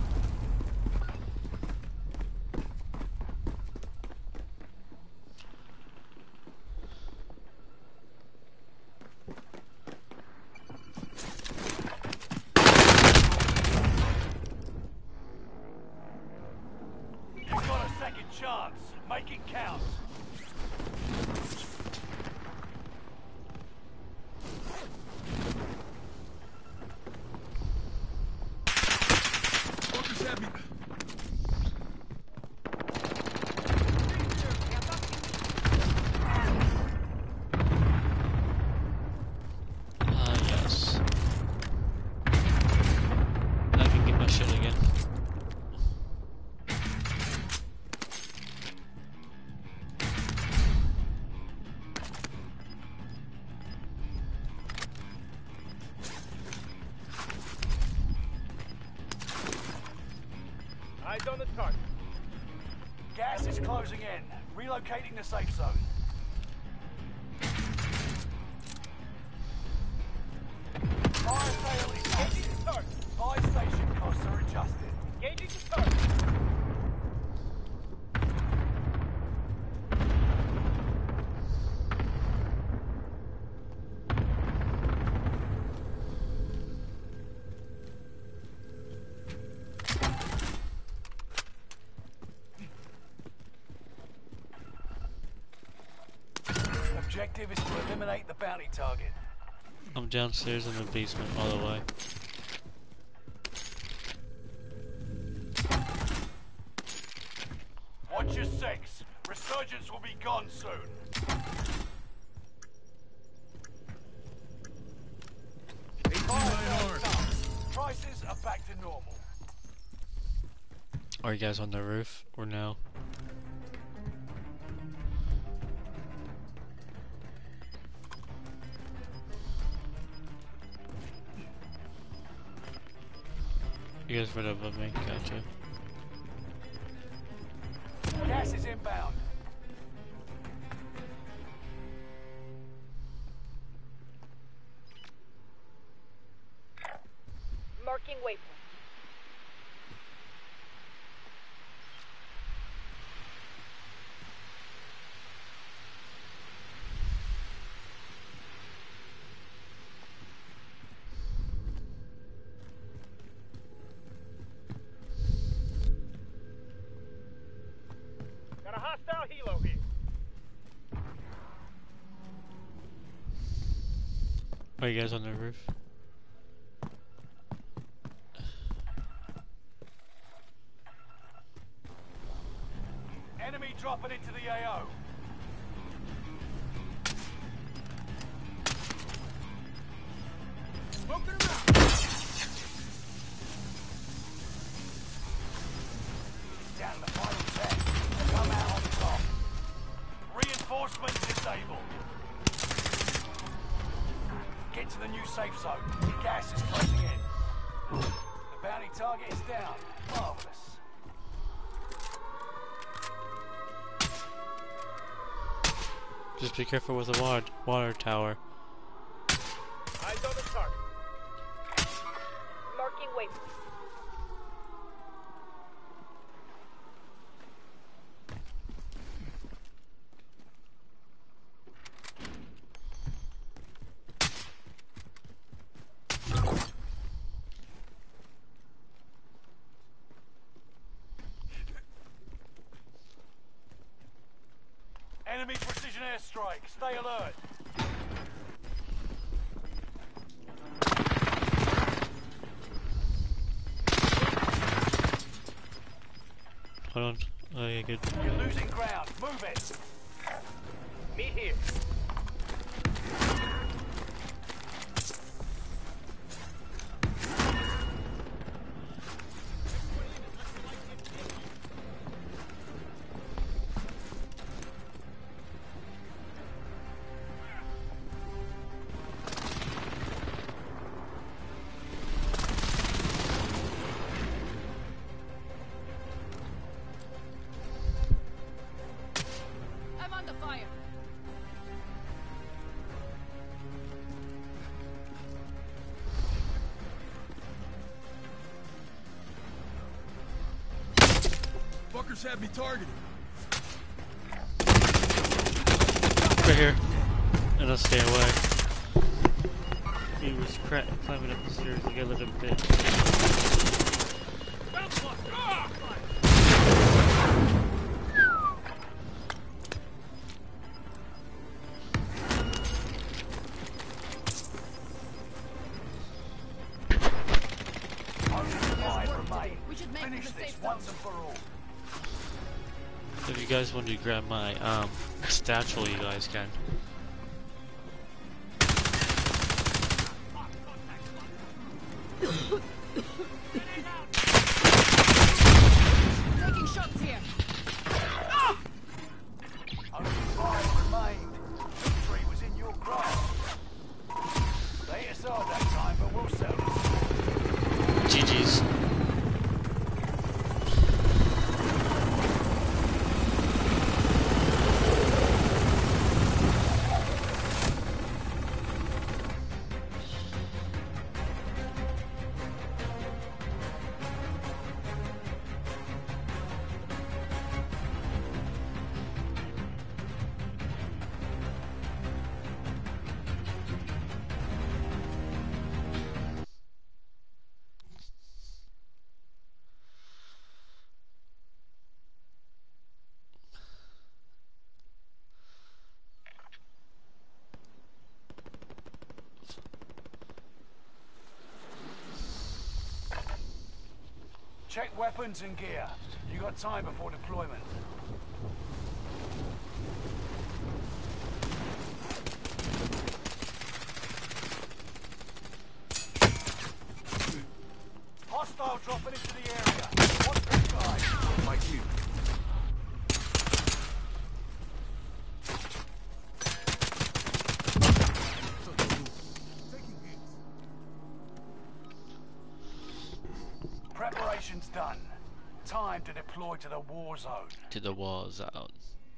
You've got a second chance. Make it count. Fuckers have me. Ah, yes. I can get my shit again. Eyes on the target. Gas is closing in. Relocating the safe zone. Fire sale is Engaging active. the target. Buy station costs are adjusted. Engaging the target. Objective is to eliminate the bounty target. I'm downstairs in the basement all the way. Watch your six. Resurgence will be gone soon. eighteen nine hard. Prices are back to normal. Are you guys on the roof or no? You guys right above me, gotcha. Gas is inbound. Marking waypoint. Got a hostile helo here. Are you guys on the roof? Enemy dropping into the A O. Smoking them out. Down to the final ten. Come out on top. Reinforcements disabled. Get to the new safe zone. Gas is closing in. The bounty target is down. Marvelous. Just be careful with the water, water tower. Eyes on the target. Marking waypoint. Enemy precision airstrike. Stay alert. Hold on. Oh yeah, good. You're losing ground. Move it. Meet here. Snipers have me targeted. Right here. And I'll stay away. He was cra climbing up the stairs. You gotta let him fit. Finish this once and for all. If you guys want to grab my um statue, you guys can. Taking shots here. Only five remained. Victory was in your grasp. They hit us hard that time, but we'll settle this. G G's. Check weapons and gear. You got time before deployment. Hostile dropping into the area. Watch this guy. Like you. Preparation's done. Time to deploy to the war zone. To the war zone.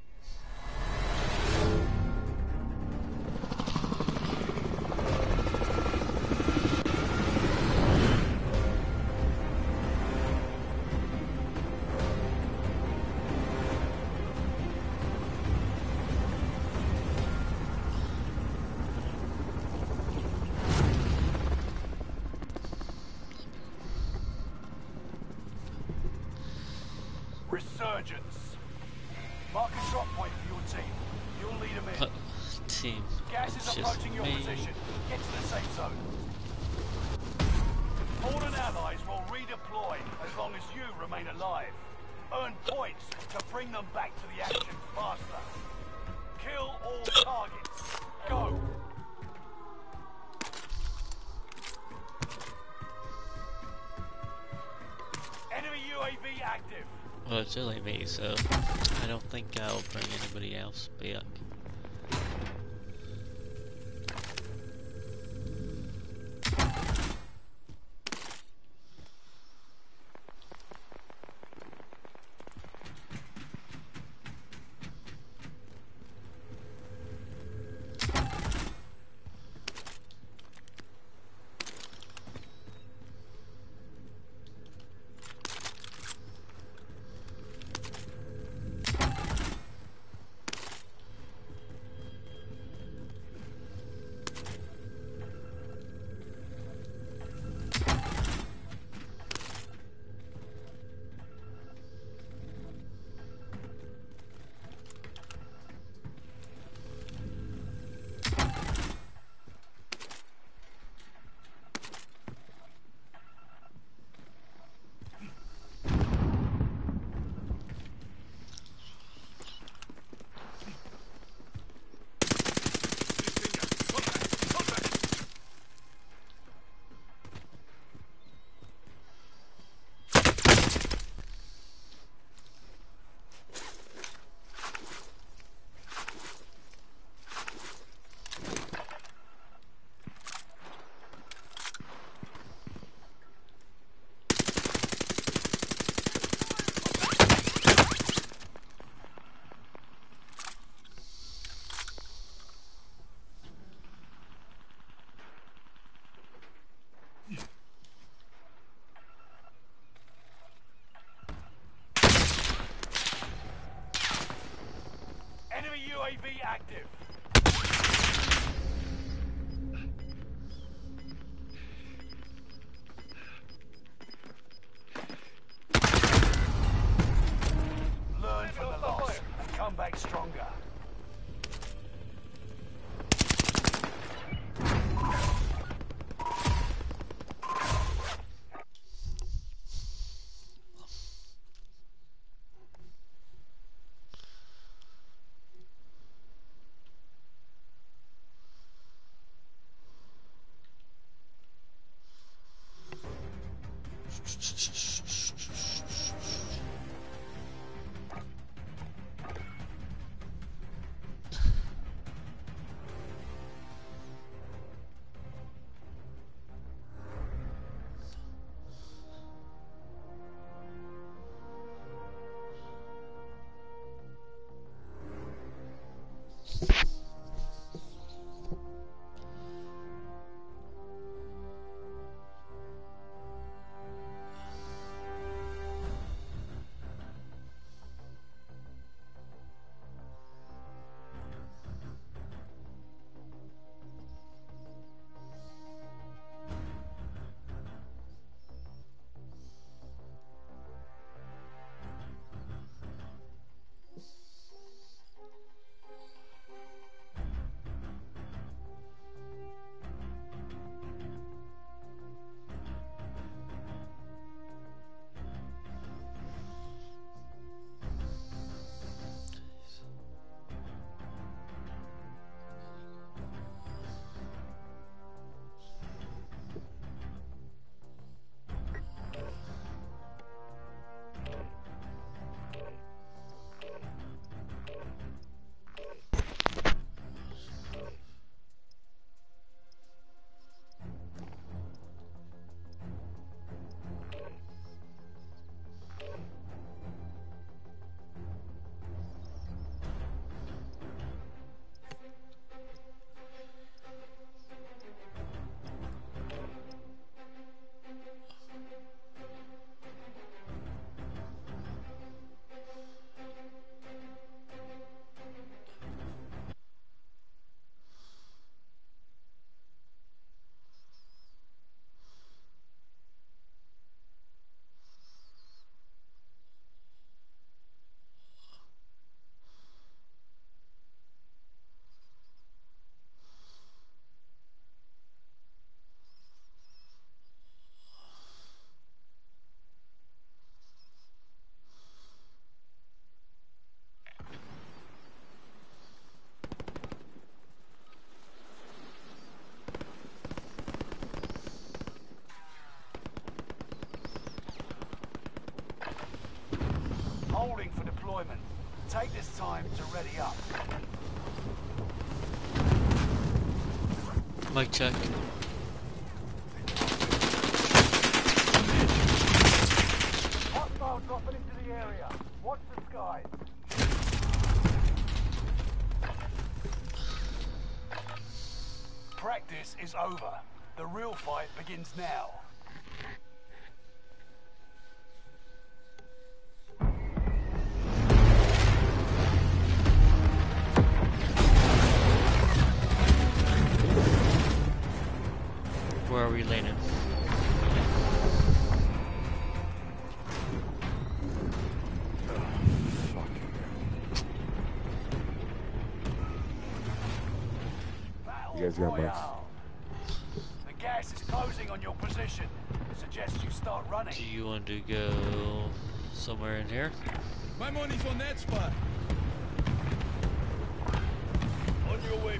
Resurgence. Mark a drop point for your team. You'll lead them in. Uh, team. Gas is It's just approaching your me. position. Get to the safe zone. Fallen allies will redeploy as long as you remain alive. Earn points to bring them back to the action faster. Kill all targets. Go. Enemy U A V active. Well, it's only me, so I don't think I'll bring anybody else back. Take this time to ready up. Mic check. Hostile dropping into the area. Watch the skies. Practice is over. The real fight begins now. Where are we landing? You guys got mics. The gas is closing on your position. Suggest you start running. Do you want to go somewhere in here? My money's on that spot. On your way.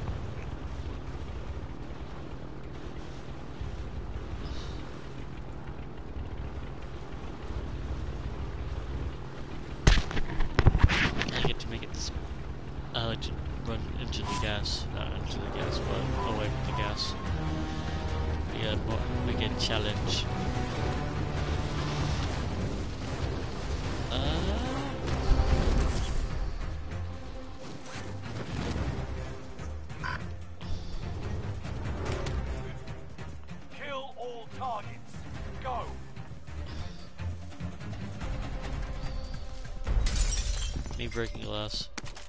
I get to make it. s- I like to run into the gas, not into the gas, but away from the gas. Yeah, more make it a challenge. Uh, Kill all targets. Go. me breaking glass.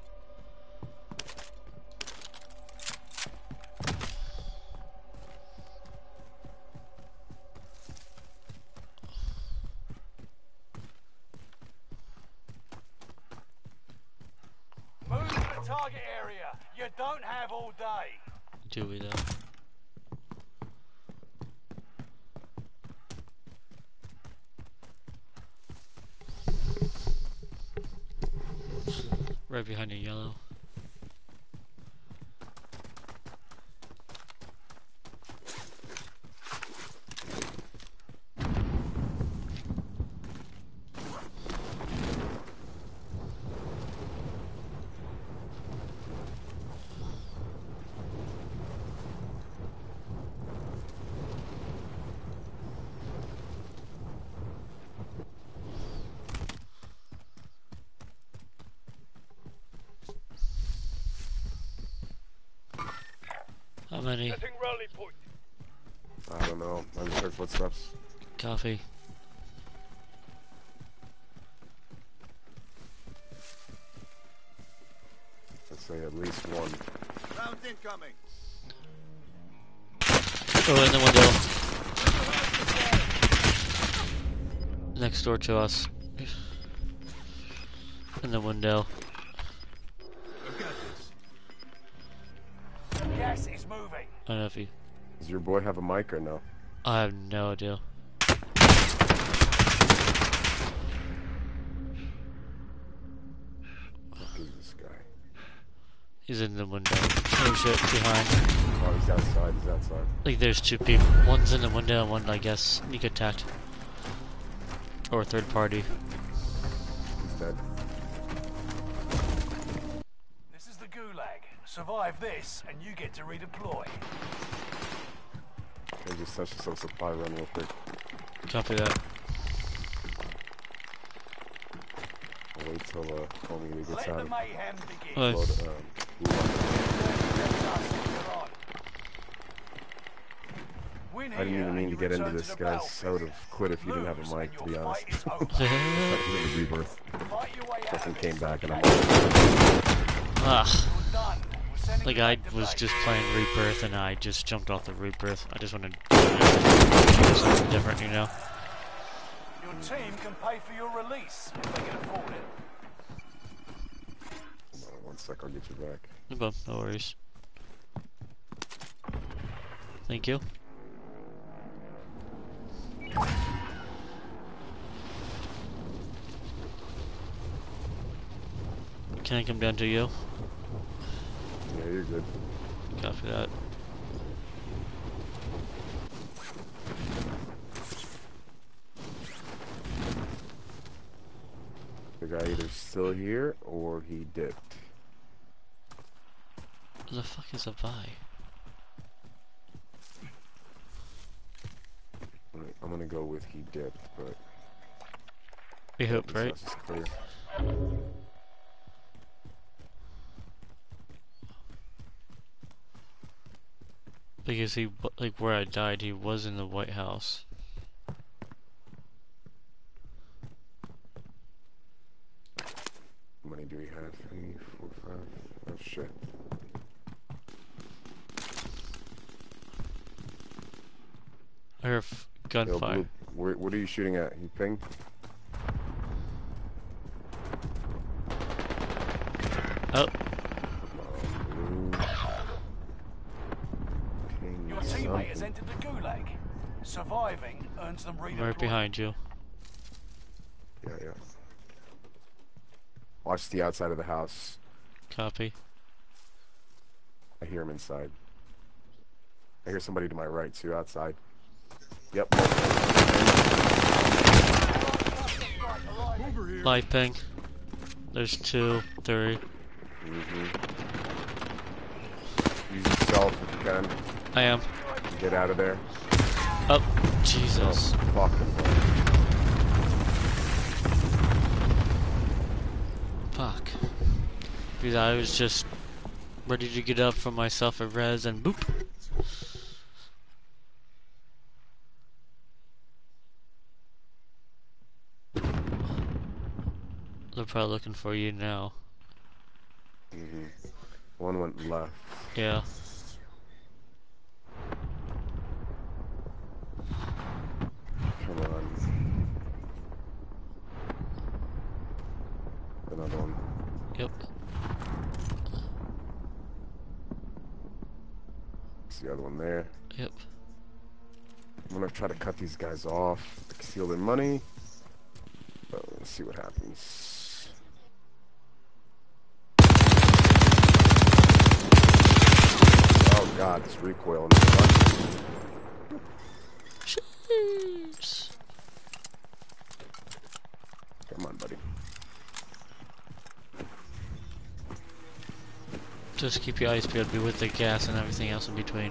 Move to the target area. You don't have all day. Do we though? Right behind you, yellow. How many? Setting rally point. I don't know. I just heard footsteps. Coffee. Let's say at least one. Round incoming. Oh, in the window. Next door to us. In the window. I've got this. Gas is moving. I don't know if you. Does your boy have a mic or no? I have no idea. Fuck is this guy? He's in the window. Oh shit, behind. Oh, he's outside. He's outside. Like there's two people. One's in the window and one, I guess, sneak attacked. Or third party. He's dead. This is the gulag. Survive this, and you get to redeploy. Can you just touch some supply run real quick? Copy that. I'll wait till uh, homie gets Let out the of mayhem begin. Oh. load, um, blue line. Win I didn't here even mean and to you get into return this, to the guys. I battlefield. would have quit if you didn't have Lose a mic, and to be your honest. fight is over. I thought you were the rebirth. Fight your way out Fucking of came this. back and I'm Okay. like, Ah. You're done. We're sending Like you I back to was base. just playing Rebirth and I just jumped off the Rebirth. I just wanted to do something different, you know? Your team can pay for your release if they can afford it. hold on one sec, I'll get you back. No problem, no worries. Thank you. Can I come down to you? Yeah, you're good. Copy that. The guy either still here or he dipped. Who the fuck is a buy? Alright, I'm gonna go with he dipped, but We hope, this right? house is clear. Because he, like where I died, he was in the White House. How many do we have? Three, four, five. Oh shit. I hear f Yo, gunfire. Blue, where, what are you shooting at? You ping? Oh, Come on, Blue. Ping Your teammate has something. entered the gulag. Surviving earns them I'm redeployment. right behind you. Yeah, yeah. Watch the outside of the house. Copy. I hear him inside. I hear somebody to my right too, outside. Yep. Over here. Light ping. There's two, three. Mm-hmm. Use yourself if you can. I am. Get out of there. Oh, Jesus. Oh, fucking hell. Fuck. Because I was just ready to get up from myself at res and boop. They're probably looking for you now. Mm-hmm. One went left. Yeah. Come on. Another one. Yep. It's the other one there. Yep. I'm gonna try to cut these guys off, steal their money. But let's see what happens. Oh god, this recoil in the front. Jeez. Come on, buddy. Just keep your eyes peeled, be with the gas and everything else in between.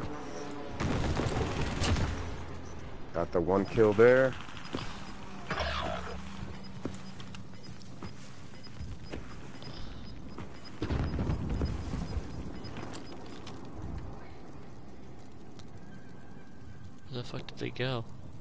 Got the one kill there. Where the fuck did they go?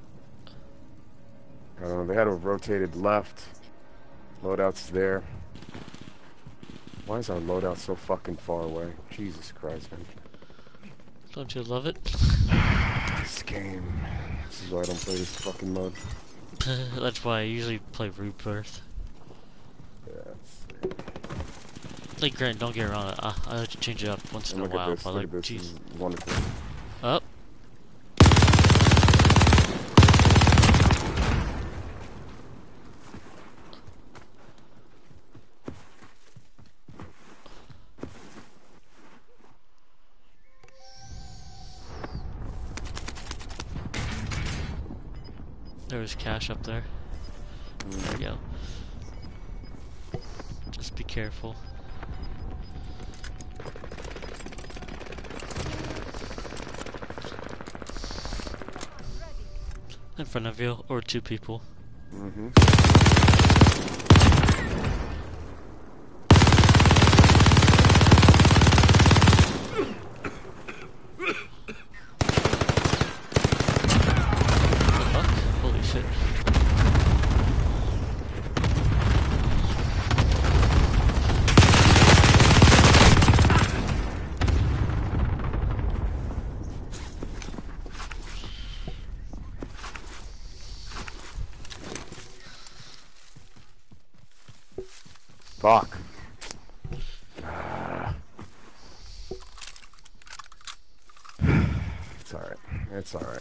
I don't know, they had a rotated left. Loadout's there. Why is our loadout so fucking far away? Jesus Christ, man. Don't you love it? This game. This is why I don't play this fucking mode. That's why I usually play Rebirth. Yeah, it's... Like, Grant, don't get around it. I, I like to change it up once in And a look at while. this, But look like, at this. This jeez. is wonderful. Up. There was cash up there. There we go. Just be careful. In front of you, or two people. Mm-hmm. Fuck? Holy shit. Fuck. Ah. It's alright. It's alright.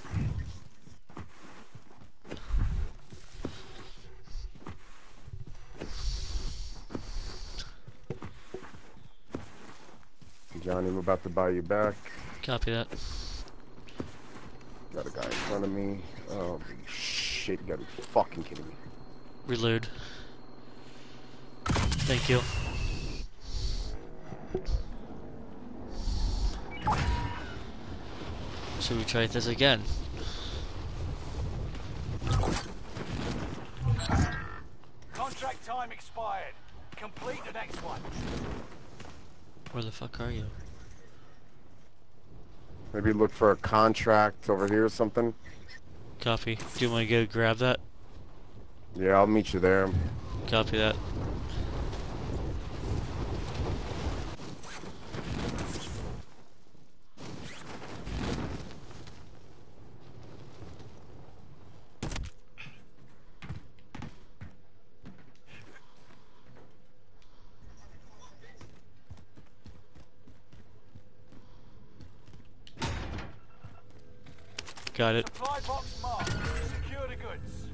Johnny, I'm about to buy you back. Copy that. Got a guy in front of me. Oh shit, you gotta be fucking kidding me. Reload. Thank you. Should we try this again? Contract time expired. Complete the next one. Where the fuck are you? Maybe look for a contract over here or something. Copy. Do you want to go grab that? Yeah, I'll meet you there. Copy that. Got it. Supply box marked. Secure the goods.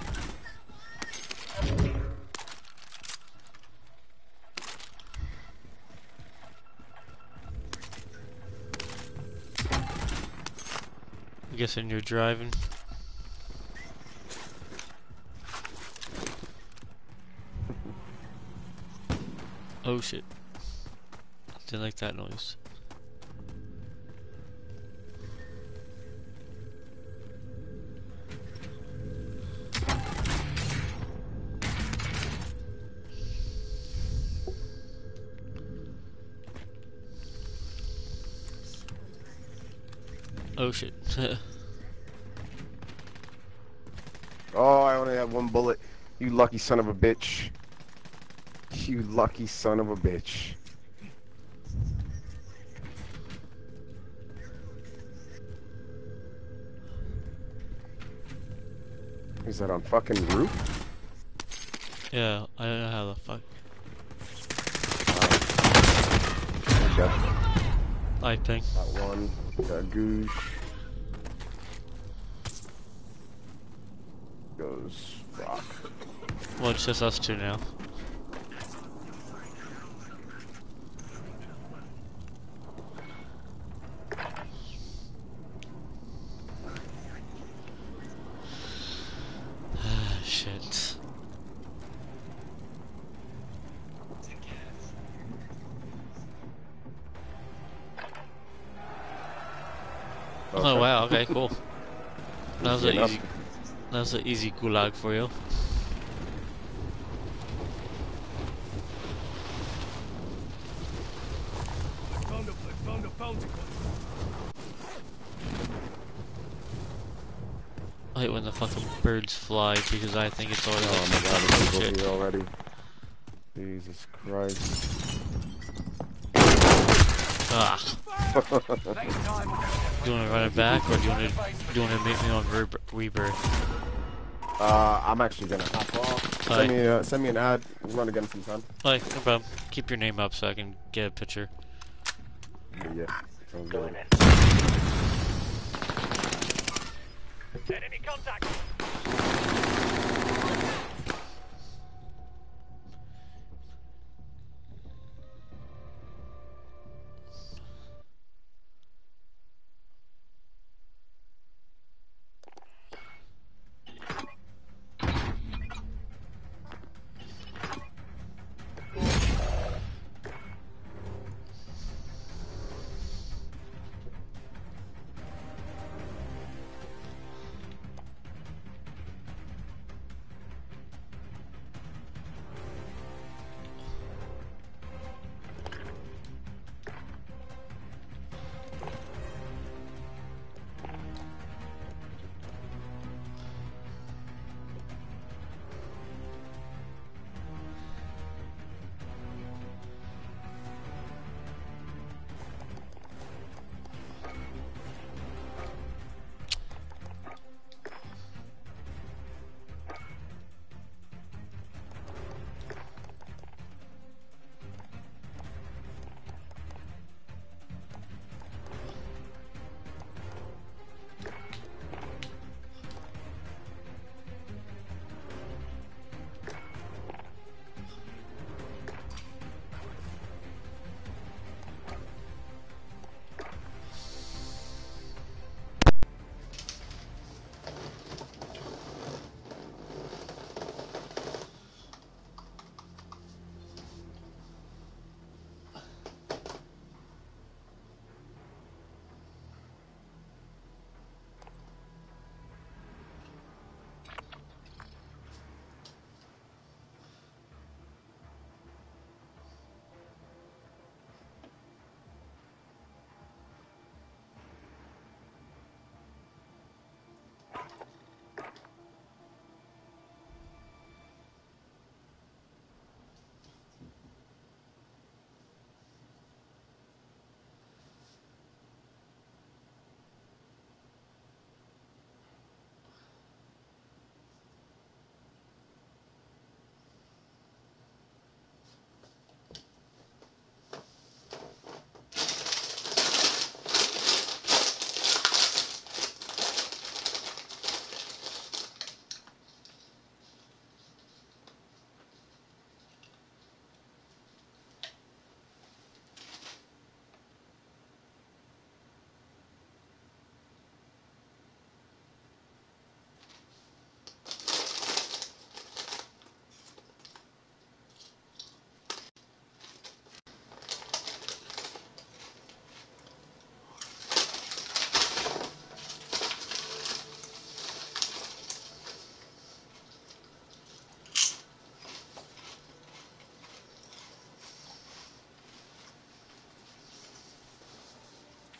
I'm guessing you're driving. Oh shit. Didn't like that noise. Oh shit. Oh, I only have one bullet. You lucky son of a bitch. You lucky son of a bitch. Is that on fucking roof? Yeah, I don't know how the fuck. Okay. I think. Got one. Got goosh. Goes rock. Well, it's just us two now. Shit. Okay. Oh wow, okay, cool. That was Easy an enough. easy that was an easy gulag for you. Found a, I found a bounty hunter. I hate when the fucking birds fly because I think it's already Oh like my god, there's people shit. here already. Jesus Christ. Ah. Next time, we'll Do you want to run it back or do you want to do you want to meet me on Rebir- Rebirth? Uh, I'm actually gonna hop off. Hi. Send me, uh, send me an ad. We'll run again sometime. Hi, no problem. Keep your name up so I can get a picture. Yeah, sounds good. enemy contact.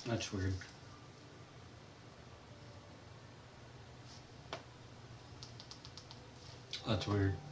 That's weird. That's weird.